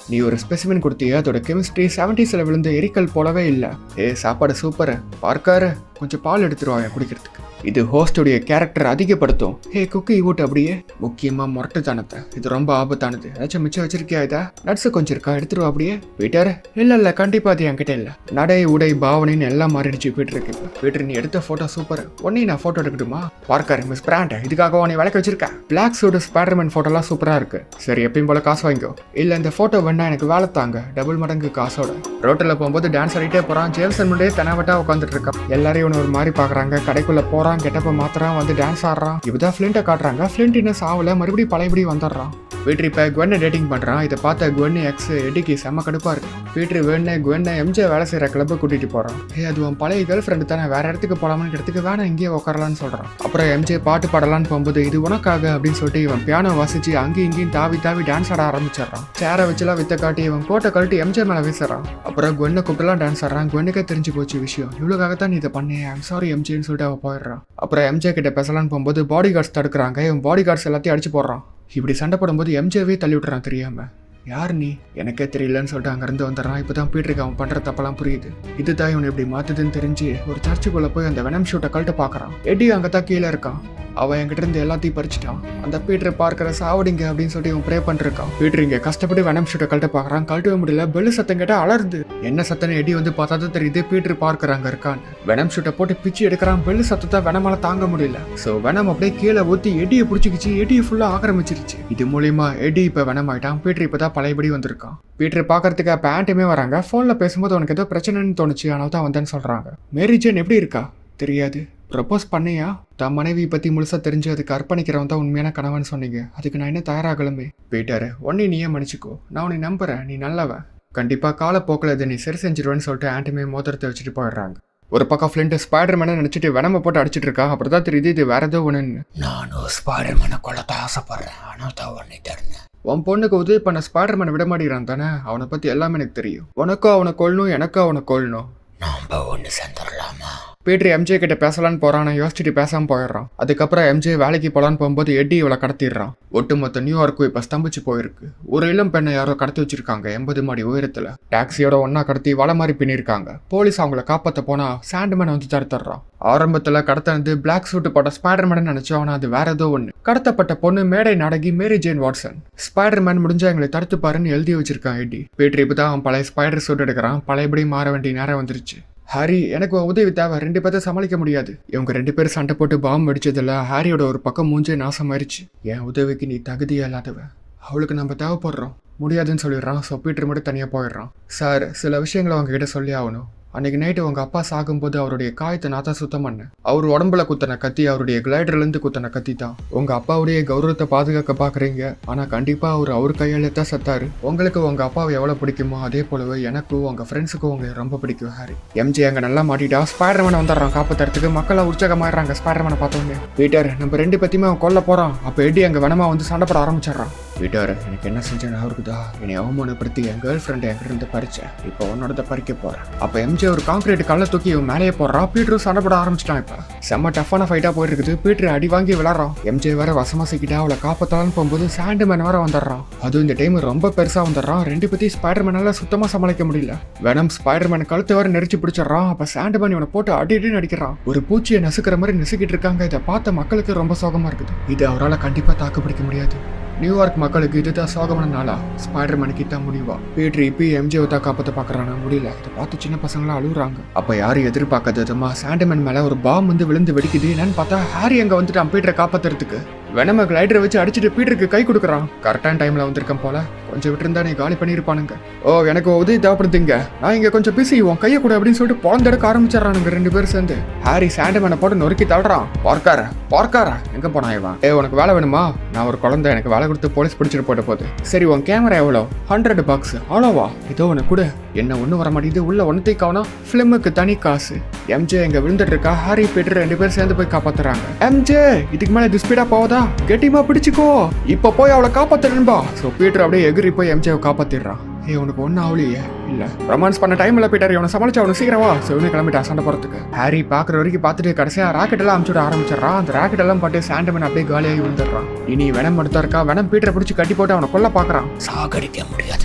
நீ ஒரு ஸ்பெசிமென் கொடுத்தியே, அதோட கெமிஸ்ட்ரி 70s விழுந்த எரிக்கல் போலவே இல்லை. சாப்பாடு சூப்பர், பார்க்காரு கொஞ்சம் பால் எடுத்துருவாங்க குடிக்கிறதுக்கு. இது ஹோஸ்டுடைய கேரக்டர் அதிகப்படுத்தும். குக்கி ஊட்டு அப்படியே. முக்கியமா முரட்டுத்தனத்தை, இது ரொம்ப ஆபத்தானது. ஏதாச்சும் மிச்சம் வச்சிருக்கியா? இதா நட்ஸ் கொஞ்சம் இருக்கா, எடுத்துருவா அப்படியே. பீட்டர் இல்ல கண்டிப்பா அது என்கிட்ட இல்ல. நடை உடை பாவனைன்னு எல்லாம் மாறிடுச்சு பீட்டருக்கு. பீட்டர் நீ எடுத்த போட்டோ சூப்பர், ஒன்னே நான் போட்டோ எடுக்கட்டுமா? பார்க்கறேன் மிஸ் பிராண்ட், இதுக்காக நீ விளக்க வச்சிருக்க. பிளாக் சூட் ஸ்பைடர்மேன் போட்டோலாம் சூப்பரா இருக்கு. சரி எப்பயும் போல காசு வாங்கிக்கோ. இல்ல இந்த போட்டோ வேணா எனக்கு வேலை தாங்க, டபுள் மடங்கு காசோட. ரோட்டில் போகும்போது டான்ஸ் ஆடிட்டே போறான். ஜேம்சன் முன்னே தெனாவட்டா உட்காந்துட்டு இருக்கான். எல்லாரையும் ஒரு மாதிரி பாக்குறாங்க. கடைக்குள்ள போறான், கெட்டப்ப மாத்திரம் வந்து டான்ஸ் ஆடுறான். இப்பதான் ஃபிளிண்ட்டை காட்டுறாங்க. ஃபிளிண்ட் இன்னும் சாவல, மறுபடியும் பழையபடி வந்துடுறான். பீட்டர் இப்ப குவென்னை டேட்டிங் பண்றான். இதை பார்த்த குவென் எக்ஸ் எடிக்கு செம்ம கடுப்பா இருக்கு. பீட்டர் குவென்னை எம்ஜே வேலை செய்யற கிளப்பை கூட்டிட்டு போறான். அது உன் பழைய கேர்ள் ஃப்ரெண்டு தானே, வேற இடத்துக்கு போலாம்னு இடத்துக்கு வேணா இங்கேயே உட்காரலான்னு சொல்றான். அப்புறம் எம்ஜே பாட்டு பாடலான்னு போகும்போது இது உனக்காக அப்படின்னு சொல்லிட்டு இவன் பியானோ வாசிச்சு அங்கேயும் இங்கேயும் தாவி டான்ஸ் ஆட ஆரம்பிச்சிடறான். சேரை வச்சுலாம் வித்த காட்டி இவன் கோட்டை கழட்டி எம்ஜே மேல வீசுறான். அப்புறம் குவென்னை கூப்பிட்டுலாம் டான்ஸ் ஆடுறான். குவென்னுக்கே தெரிஞ்சு போச்சு விஷயம். இவ்வளவுக்காகத்தான் நீ இதை பண்ணேன், ஐம் சாரி எம்ஜேன்னு சொல்லிட்டு அவன் போயிடுறான். அப்புறம் எம்ஜே கிட்ட பேசலான்னு போகும்போது பாடி கார்ட்ஸ் தடுக்கிறாங்க. இவன் பாடி கார்ட்ஸ் எல்லாத்தையும் அடிச்சு போடுறான். இப்படி சண்டை போடும்போது எம்ஜேவே தள்ளி விட்டுறான் தெரியாம. யார் நீ, எனக்கே தெரியலன்னு சொல்லிட்டு அங்கிருந்து வந்துடுறான். இப்பதான் பீட்டருக்கு அவன் பண்ற தப்பெல்லாம் புரியுது. இதுதான் இவனை இப்படி மாத்துதுன்னு தெரிஞ்சு ஒரு சர்ச்சுக்குள்ள போய் அந்த வெனம் ஷூட்டை கழட்டு பாக்குறான். எடி அங்கதான் கீழே இருக்கான். அவன் என்கிட்ட இருந்து எல்லாத்தையும் பறிச்சுட்டான். அந்த பீட்டர் பார்க்கிற சாவடிங்க அப்படின்னு சொல்லிட்டு இவன் ப்ரே பண்ணிருக்கான். பீட்டர் இங்க கஷ்டப்பட்டு வெனம் ஷூட்டை கழட்ட பாக்குறான். கழட்டவே முடியல. பெல்லு சத்தம் கேட்டா அலருது. என்ன சத்தம் எடி வந்து பார்த்தா தெரியுது பீட்டர் பார்க்கறாங்க இருக்கான். வெனம் ஷூட்டை போட்டு பிச்சு எடுக்கிறான். பெல்லு சத்தத்தை வெனமால தாங்க முடியல. சோ வெனம் அப்படியே கீழே ஊத்தி எடியை பிடிச்சிக்கிச்சு. எடியை ஃபுல்லா ஆக்கிரமிச்சிருச்சு. இது மூலியமா எடி இப்ப வெனம் ஆயிட்டான். பீட்டர் இப்பதான் பழையபடி வந்திருக்கான். பீட்டர் பாக்குறதுக்கு அப்ப ஆன்ட்டுமே வராங்க. போன்ல பேசும்போது உனக்கு ஏதோ பிரச்சனைன்னு தோணுச்சு, அதனால தான் வந்தேன்னு சொல்றாங்க. மேரி ஜேன் எப்படி இருக்கா? தெரியாது. ப்ரப்போஸ் பண்ணியா? தான் மனைவி பத்தி முழுசா தெரிஞ்சு அதுக்கு அர்ப்பணிக்கிறவன் தான் உண்மையான கணவன் சொன்னீங்க. அதுக்கு நான் என்ன தயாராகலுமே. பீட்டர் ஒன்னே நீயே மன்னிச்சுக்கோ, நான் உன்னை நம்புறேன், நீ நல்லவன். கண்டிப்பா காலப்போக்கில் இதை நீ சரி செஞ்சிருவேன்னு சொல்லிட்டு ஆன்ட்டுமே மோதிரத்தை வச்சுட்டு போயிடுறாங்க. ஒரு பக்கம் ஃப்ளிண்ட் ஸ்பைடர்மேனை நினைச்சிட்டு வெனமை போட்டு அடிச்சிட்டு இருக்கா. அப்புறம் தான் தெரியுது இது வேற ஏதோ ஒண்ணுன்னு. நானும் ஸ்பைடர்மேனை கொல்லத்தான் ஆசைப்படுறேன், ஆனால் தான் உன்னை தருணேன். உன் பொண்ணுக்கு உதவி பண்ண ஸ்பைடர்மேனை விட மாட்டேங்கிறான் தானே. அவனை பத்தி எல்லாமே எனக்கு தெரியும். உனக்கும் அவனை கொள்ளணும், எனக்கும் அவனை கொள்ளணும். நாம ஒன்று சேர்ந்துடலாமா? பீட்டர் எம்ஜே கிட்ட பேசலான்னு போறான். யோசிச்சுட்டு பேசாம போயிடுறான். அதுக்கப்புறம் எம்ஜே வேலைக்கு போலான்னு போகும்போது எட்டி இவளை கடத்திடுறான். ஒட்டுமொத்த நியூயார்க்கும் இப்ப ஸ்தம்பிச்சு போயிருக்கு. ஒரு இளம் பெண்ணை யாரோ கடத்தி வச்சிருக்காங்க 80 மாடி உயரத்துல. டாக்ஸியோட ஒன்னா கடத்தி வலை மாதிரி பின்னிருக்காங்க. போலீஸ் அவங்கள காப்பாத்த போனா சாண்ட்மேன் வந்து தடுத்துறான். ஆரம்பத்துல கடத்தினது பிளாக் சூட் போட்ட ஸ்பைடர்மேன் நினைச்சோம், ஆனா அது வேற ஏதோ ஒண்ணு. கடத்தப்பட்ட பொண்ணு மேடை நாடகி மேரி ஜேன் வாட்சன். ஸ்பைடர்மேன் முடிஞ்சா எங்களை தடுத்து பாருன்னு எழுதி வச்சிருக்கான் எட்டி. பீட்டர் இப்பதான் அவன் பழைய ஸ்பைடர் சூட் எடுக்கிறான். பழையபடி மாற வேண்டிய நேரம் வந்துருச்சு. ஹாரி எனக்கு உதவி தேவை, 2 பேர்த்த சமாளிக்க முடியாது. இவங்க 2 பேரும் சண்டை போட்டு பாம்பு அடிச்சதுல ஹாரியோட ஒரு பக்கம் மூஞ்சே நாசமாயிருச்சு. என் உதவிக்கு நீ தகுதியே இல்லாதவ, அவளுக்கு நம்ம தேவைப்படுறோம். முடியாதுன்னு சொல்லிடுறான். ஸோ பீட்டர் மட்டும் தனியாக போயிடுறான். சார் சில விஷயங்களை அவங்க கிட்ட சொல்லி ஆகணும். அன்னைக்கு நைட்டு உங்க அப்பா சாகும்போது அவருடைய காயத்தை நான் தான் சுத்தம் பண்ணேன். அவர் உடம்புல குத்தன கத்தி அவருடைய கிளைடர்லேருந்து குத்தன கத்தி தான். உங்க அப்பாவுடைய கௌரவத்தை பாதுகாக்க பாக்குறீங்க, ஆனா கண்டிப்பா அவர் கையால தான் செத்தாரு. உங்களுக்கு உங்க அப்பாவை எவ்வளவு பிடிக்குமோ அதே போலவே எனக்கும் உங்க ஃப்ரெண்ட்ஸுக்கும் உங்களை ரொம்ப பிடிக்கும் ஹாரி. எம்ஜே அங்க நல்லா மாட்டிட்டா. ஸ்பைடர்மேன் வந்துடுறான் காப்பாத்துறதுக்கு. மக்கள் உற்சாகமாயிடுறாங்க ஸ்பைடர்மேனை பார்த்தோன்னே. பீட்டர் நம்ம 2 பேத்தையுமே அவன் கொல்ல போறான். அப்ப எடி அங்க வெனமா வந்து சண்டை போட ஆரம்பிச்சிடறான். பீட்டர் எனக்கு என்ன செஞ்சேன்னு அவருக்குதா, என்னை அவமானப்படுத்தி என் கேர்ள் ஃப்ரெண்ட் என்கிட்ட இருந்து பறிச்சேன். இப்போ உன்னோட பறிக்க போறேன். அப்ப எம்ஜே ஒரு கான்கிரீட் கல்லை தூக்கி இவன் மேலேயே போடுறான். பீட்டரும் சண்டை போட ஆரம்பிச்சிட்டான். இப்ப செம்ம டஃப்பான ஃபைட்டா போயிட்டு இருக்குது. பீட்டர் அடி வாங்கி விளாடுறான். எம்ஜே வேற வசமா சிக்கிட்டா. அவளை காப்பாத்தலான்னு போகும்போது சாண்ட்மேன் வேற வந்துடுறான். அதுவும் இந்த டைம் ரொம்ப பெருசா வந்துடுறான். 2 பேத்தையும் ஸ்பைடர்மேனால சுத்தமா சமாளிக்க முடியல. வெனம் ஸ்பைடர்மேன் கழுத்து வேற நெரிச்சு பிடிச்சிடறான். அப்ப சாண்ட்மேன் இவனை போட்டு அடி நடிக்கிறான். ஒரு பூச்சியை நசுக்கிற மாதிரி நசுக்கிட்டு இருக்காங்க. இதை பார்த்த மக்களுக்கு ரொம்ப சோகமா இருக்குது. இது அவரால் கண்டிப்பா தாக்கு பிடிக்க முடியாது. நியூயார்க் மக்களுக்கு இதுதான் சோகமான நாளா? ஸ்பைடர்மேனுக்கு தான் முடிவா? பீட்டர் இப்ப எம்ஜேவை தான் காப்பாற்ற பாக்குறானா? முடியல. இதை பார்த்து சின்ன பசங்களாம் அழுகுறாங்க. அப்ப யாரும் எதிர்பார்க்காததுமா சாண்ட்மேன் மேல ஒரு பாம் வந்து விழுந்து வெடிக்குது. என்னன்னு பார்த்தா ஹாரி அங்க வந்துட்டான் பீட்டரை காப்பாத்துறதுக்கு. வெனம கிளைடரை வச்சு அடிச்சுட்டு பீட்டருக்கு கை கொடுக்குறான். கரெக்டான டைம்ல வந்திருக்கேன் போல. கொஞ்சம் விட்டுருந்தா நீ காலி பண்ணிருப்பானுங்க. ஓ எனக்கு உதவி தேவைப்படுதுங்க, நான் இங்க கொஞ்சம் பிஸி, உன் கையை கூட அப்படின்னு சொல்லிட்டு பொழந்தெடுக்க ஆரம்பிச்சிடறானுங்க 2 பேரும் சேர்ந்து. ஹாரி சாண்ட்மேனை போட்டு நொறுக்கி தள்ளுறான். பார்க்கார எங்க போனா இவன்? உனக்கு வேலை வேணுமா? நான் ஒரு குழந்தை, எனக்கு வேலை கொடுத்து போலீஸ் பிடிச்சிட்டு போட்டு போகுது. சரி உன் கேமரா எவ்வளோ? $100. அவ்வளோவா? இதோ உனக்கு கூட. என்ன ஒண்ணு வர மாட்டேங்குது. உள்ள ஒன்னத்தை காணோம். பிலிமுக்கு தனி காசு. எம்ஜே எங்க விழுந்துட்டு இருக்கா. ஹாரி பீட்டர் 2 பேரும் சேர்ந்து போய் காப்பாத்துறாங்க. எம்ஜே இதுக்கு மேல இது ஸ்பீடா போவதா? கெட்டிமா பிடிச்சிக்கோ, இப்ப போய் அவளை காப்பாத்துறா. சோ பீட்டர் அப்படியே எகிரி போய் எம்ஜேவை காப்பாத்திடுறான். உனக்கு ஒன்னும் ஆகலையே? இல்ல ரொமான்ஸ் பண்ண டைம்ல பீட்டர் இவனை சமாளிச்சு அவனு சீக்கிரவா சிவனு கிளம்பிட்டா சண்டை போறதுக்கு. ஹாரி பாக்குற வரைக்கும் பார்த்துட்டு கடைசியா ராக்கெட் எல்லாம் அமுச்சுட ஆரம்பிச்சிடறான். அந்த ராக்கெட் எல்லாம் பட்டு சாண்ட்மேன் அப்படியே காலியாகி விழுந்துடுறான். இனி வெனம் எடுத்தா இருக்கா. வெனம் பீட்டரை பிடிச்சி கட்டி போட்டு அவனை கொல்ல பாக்குறான். சாகடிக்க முடியாதது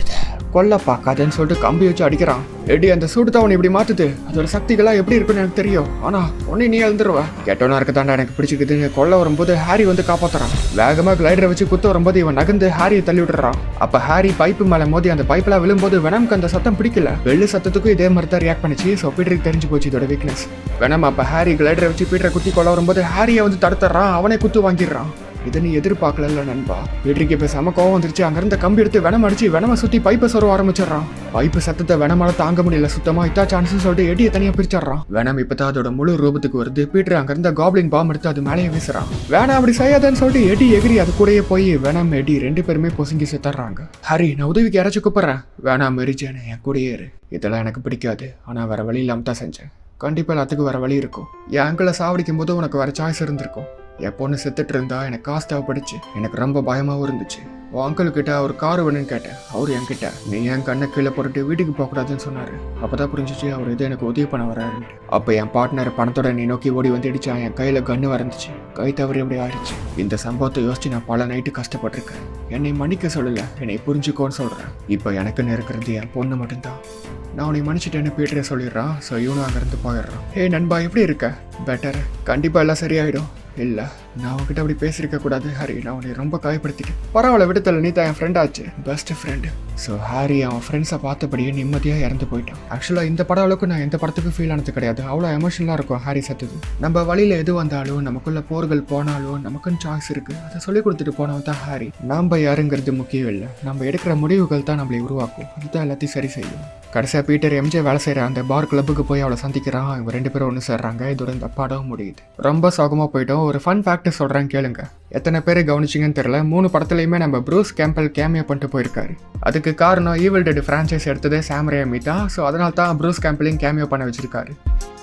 கொல்ல பார்க்காதேன்னு சொல்லிட்டு கம்பி வச்சு அடிக்கிறான். எடி அந்த சூடு தான் உன்னை இப்படி மாத்துது, அதோட சக்திகளா எப்படி இருக்குன்னு எனக்கு தெரியும், ஆனா உன்னை நீ எழுந்துருவ. கெட்டவனா இருக்கதாண்டா எனக்கு பிடிச்சிருக்குது. கொல்ல வரும்போது ஹாரி வந்து காப்பாத்துறான். வேகமா கிளைடரை வச்சு குத்த வரும்போது இவன் நகர்ந்து ஹாரியை தள்ளி விட்டுறான். அப்ப ஹாரி பைப்பு மேல மோதி அந்த பைப்ல விழும்போது வெனம்க்கு அந்த சத்தம் பிடிக்கல. வெள்ளு சத்தத்துக்கும் இதே மாதிரி தான் ரியாக்ட் பண்ணிச்சு. ஸோ பீட்டருக்கு தெரிஞ்சு போச்சு இதோட வீக்னஸ். வெனம் அப்ப ஹாரி கிளைடரை வச்சு பீட்டரை குத்தி கொல்ல வரும்போது ஹாரியை வந்து தடுத்துறான். அவனே குத்து வாங்கிடுறான். இதை நீ எதிர்பார்க்கல நண்பா. பீட்டருக்கு இப்ப செம கோவம் வந்துருச்சு. அங்கிருந்த கம்பி எடுத்து வெனம் அடிச்சு வெனமை சுத்தி பைப்பை சொருவ ஆரம்பிச்சிடறான். பைப்பு சத்தத்தை வெனமால தாங்க முடியல சுத்தமா. இத்தா சான்ஸ் சொல்லிட்டு எடியை தனியா பிரிச்சிடறான். வெனம் இப்பதான் அதோட முழு ரூபத்துக்கு வருது. பீட்டர் அங்கிருந்த காப்ளின் பாம் எடுத்து அது மேலேயே வீசுறான். வேணா அப்படி செய்யாதன்னு சொல்லிட்டு எடி எகிரி அது கூடயே போய் வெனம் எடி 2 பேருமே பொசுங்கி செத்துறாங்க. ஹரி நான் உதவிக்கு யாராச்சும் கூப்பிடுறேன். வேணாம் மெரிஜானே என் கூடயே இரு. இதெல்லாம் எனக்கு பிடிக்காது, ஆனா வேற வழி இல்லாம தான் செஞ்சேன். கண்டிப்பா எல்லாத்துக்கும் வேற வழி இருக்கும். என் அங்கிளை சாவடிக்கும் போது உனக்கு வேற சாய்ஸ் இருந்திருக்கும். என் பொண்ணு செத்துட்டு இருந்தா எனக்கு காசு தேவைப்படுச்சு. எனக்கு ரொம்ப பயமாவும் இருந்துச்சு. உன் அங்கிள் கிட்ட ஒரு கார் வேணும்னு கேட்டேன். அவரு என்கிட்ட நீ என் கண்ணை கீழே போட்டுட்டு வீட்டுக்கு போகக்கூடாதுன்னு சொன்னாரு. அப்பதான் புரிஞ்சிச்சு அவர் இது எனக்கு உதவி பண்ண வராரு. அப்ப என் பார்ட்னர் பணத்தோட நீ நோக்கி ஓடி வந்து இடிச்சான். என் கையில கண்ணு வரந்துச்சு. கை தவறி எப்படி ஆயிடுச்சு. இந்த சம்பவத்தை யோசிச்சு நான் பல நைட்டு கஷ்டப்பட்டிருக்கேன். என்னை மன்னிக்க சொல்லல, என்னை புரிஞ்சுக்கோன்னு சொல்றேன். இப்போ எனக்குன்னு இருக்கிறது என் பொண்ணு மட்டும்தான். நான் உன்னை மன்னிச்சிட்டேன்னு பீட்டரே சொல்லிடுறான். ஸோ இவனும் அங்கேருந்து போயிடுறான். ஹே நண்பா எப்படி இருக்க? பெட்டர். கண்டிப்பா எல்லாம் சரியாயிடும். இல்லை நான் அவன்கிட்ட அப்படி பேசியிருக்க கூடாது ஹாரி. நான் உன்னை ரொம்ப காயப்படுத்திட்டேன். பரவாயில்ல விடுதலை, நீ தான் என் ஃப்ரெண்ட் ஆச்சு, பெஸ்ட் ஃப்ரெண்டு. ஸோ ஹாரி அவன் ஃப்ரெண்ட்ஸை பார்த்தபடியே நிம்மதியாக இறந்து போயிட்டான். ஆக்சுவலாக இந்த படம் அளவுக்கு நான் எந்த படத்துக்கும் ஃபீல் ஆனது கிடையாது. அவ்வளோ எமோஷனலாக இருக்கும் ஹாரி சத்துது. நம்ம வழியில் எது வந்தாலும் நமக்குள்ள போர்கள் போனாலும் நமக்குன்னு சாய்ஸ் இருக்குது. அதை சொல்லி கொடுத்துட்டு போனவன் தான் ஹாரி. நாம் யாருங்கிறது முக்கியம் இல்லை, நம்ம எடுக்கிற முடிவுகள் தான் நம்மளை உருவாக்கும். அதுதான் எல்லாத்தையும் சரி செய்யும். கடைசியாக பீட்டர் எம்ஜே வேலை செய்கிற அந்த பார் கிளப்புக்கு போய் அவளை சந்திக்கிறான். இவங்க 2 பேரும் ஒன்று சேர்றாங்க. இதோட இந்த படம் முடியுது. ரொம்ப சோகமாக போயிட்டோம். ஒரு ஃபன் ஃபேக்ட் சொல்கிறேன் கேளுங்க. எத்தனை பேர் கவனிச்சிங்கன்னு தெரியல, 3 படத்துலையுமே நம்ம ப்ரூஸ் கேம்பல் கேமியோ பண்ணிட்டு போயிருக்காரு. அதுக்கு காரணம் ஈவில் டெட் ஃப்ரான்ச்சைஸ் எடுத்ததே சாம் ரேமி தான். ஸோ அதனால தான் ப்ரூஸ் கேம்பலையும் கேமியோ பண்ண வச்சிருக்காரு.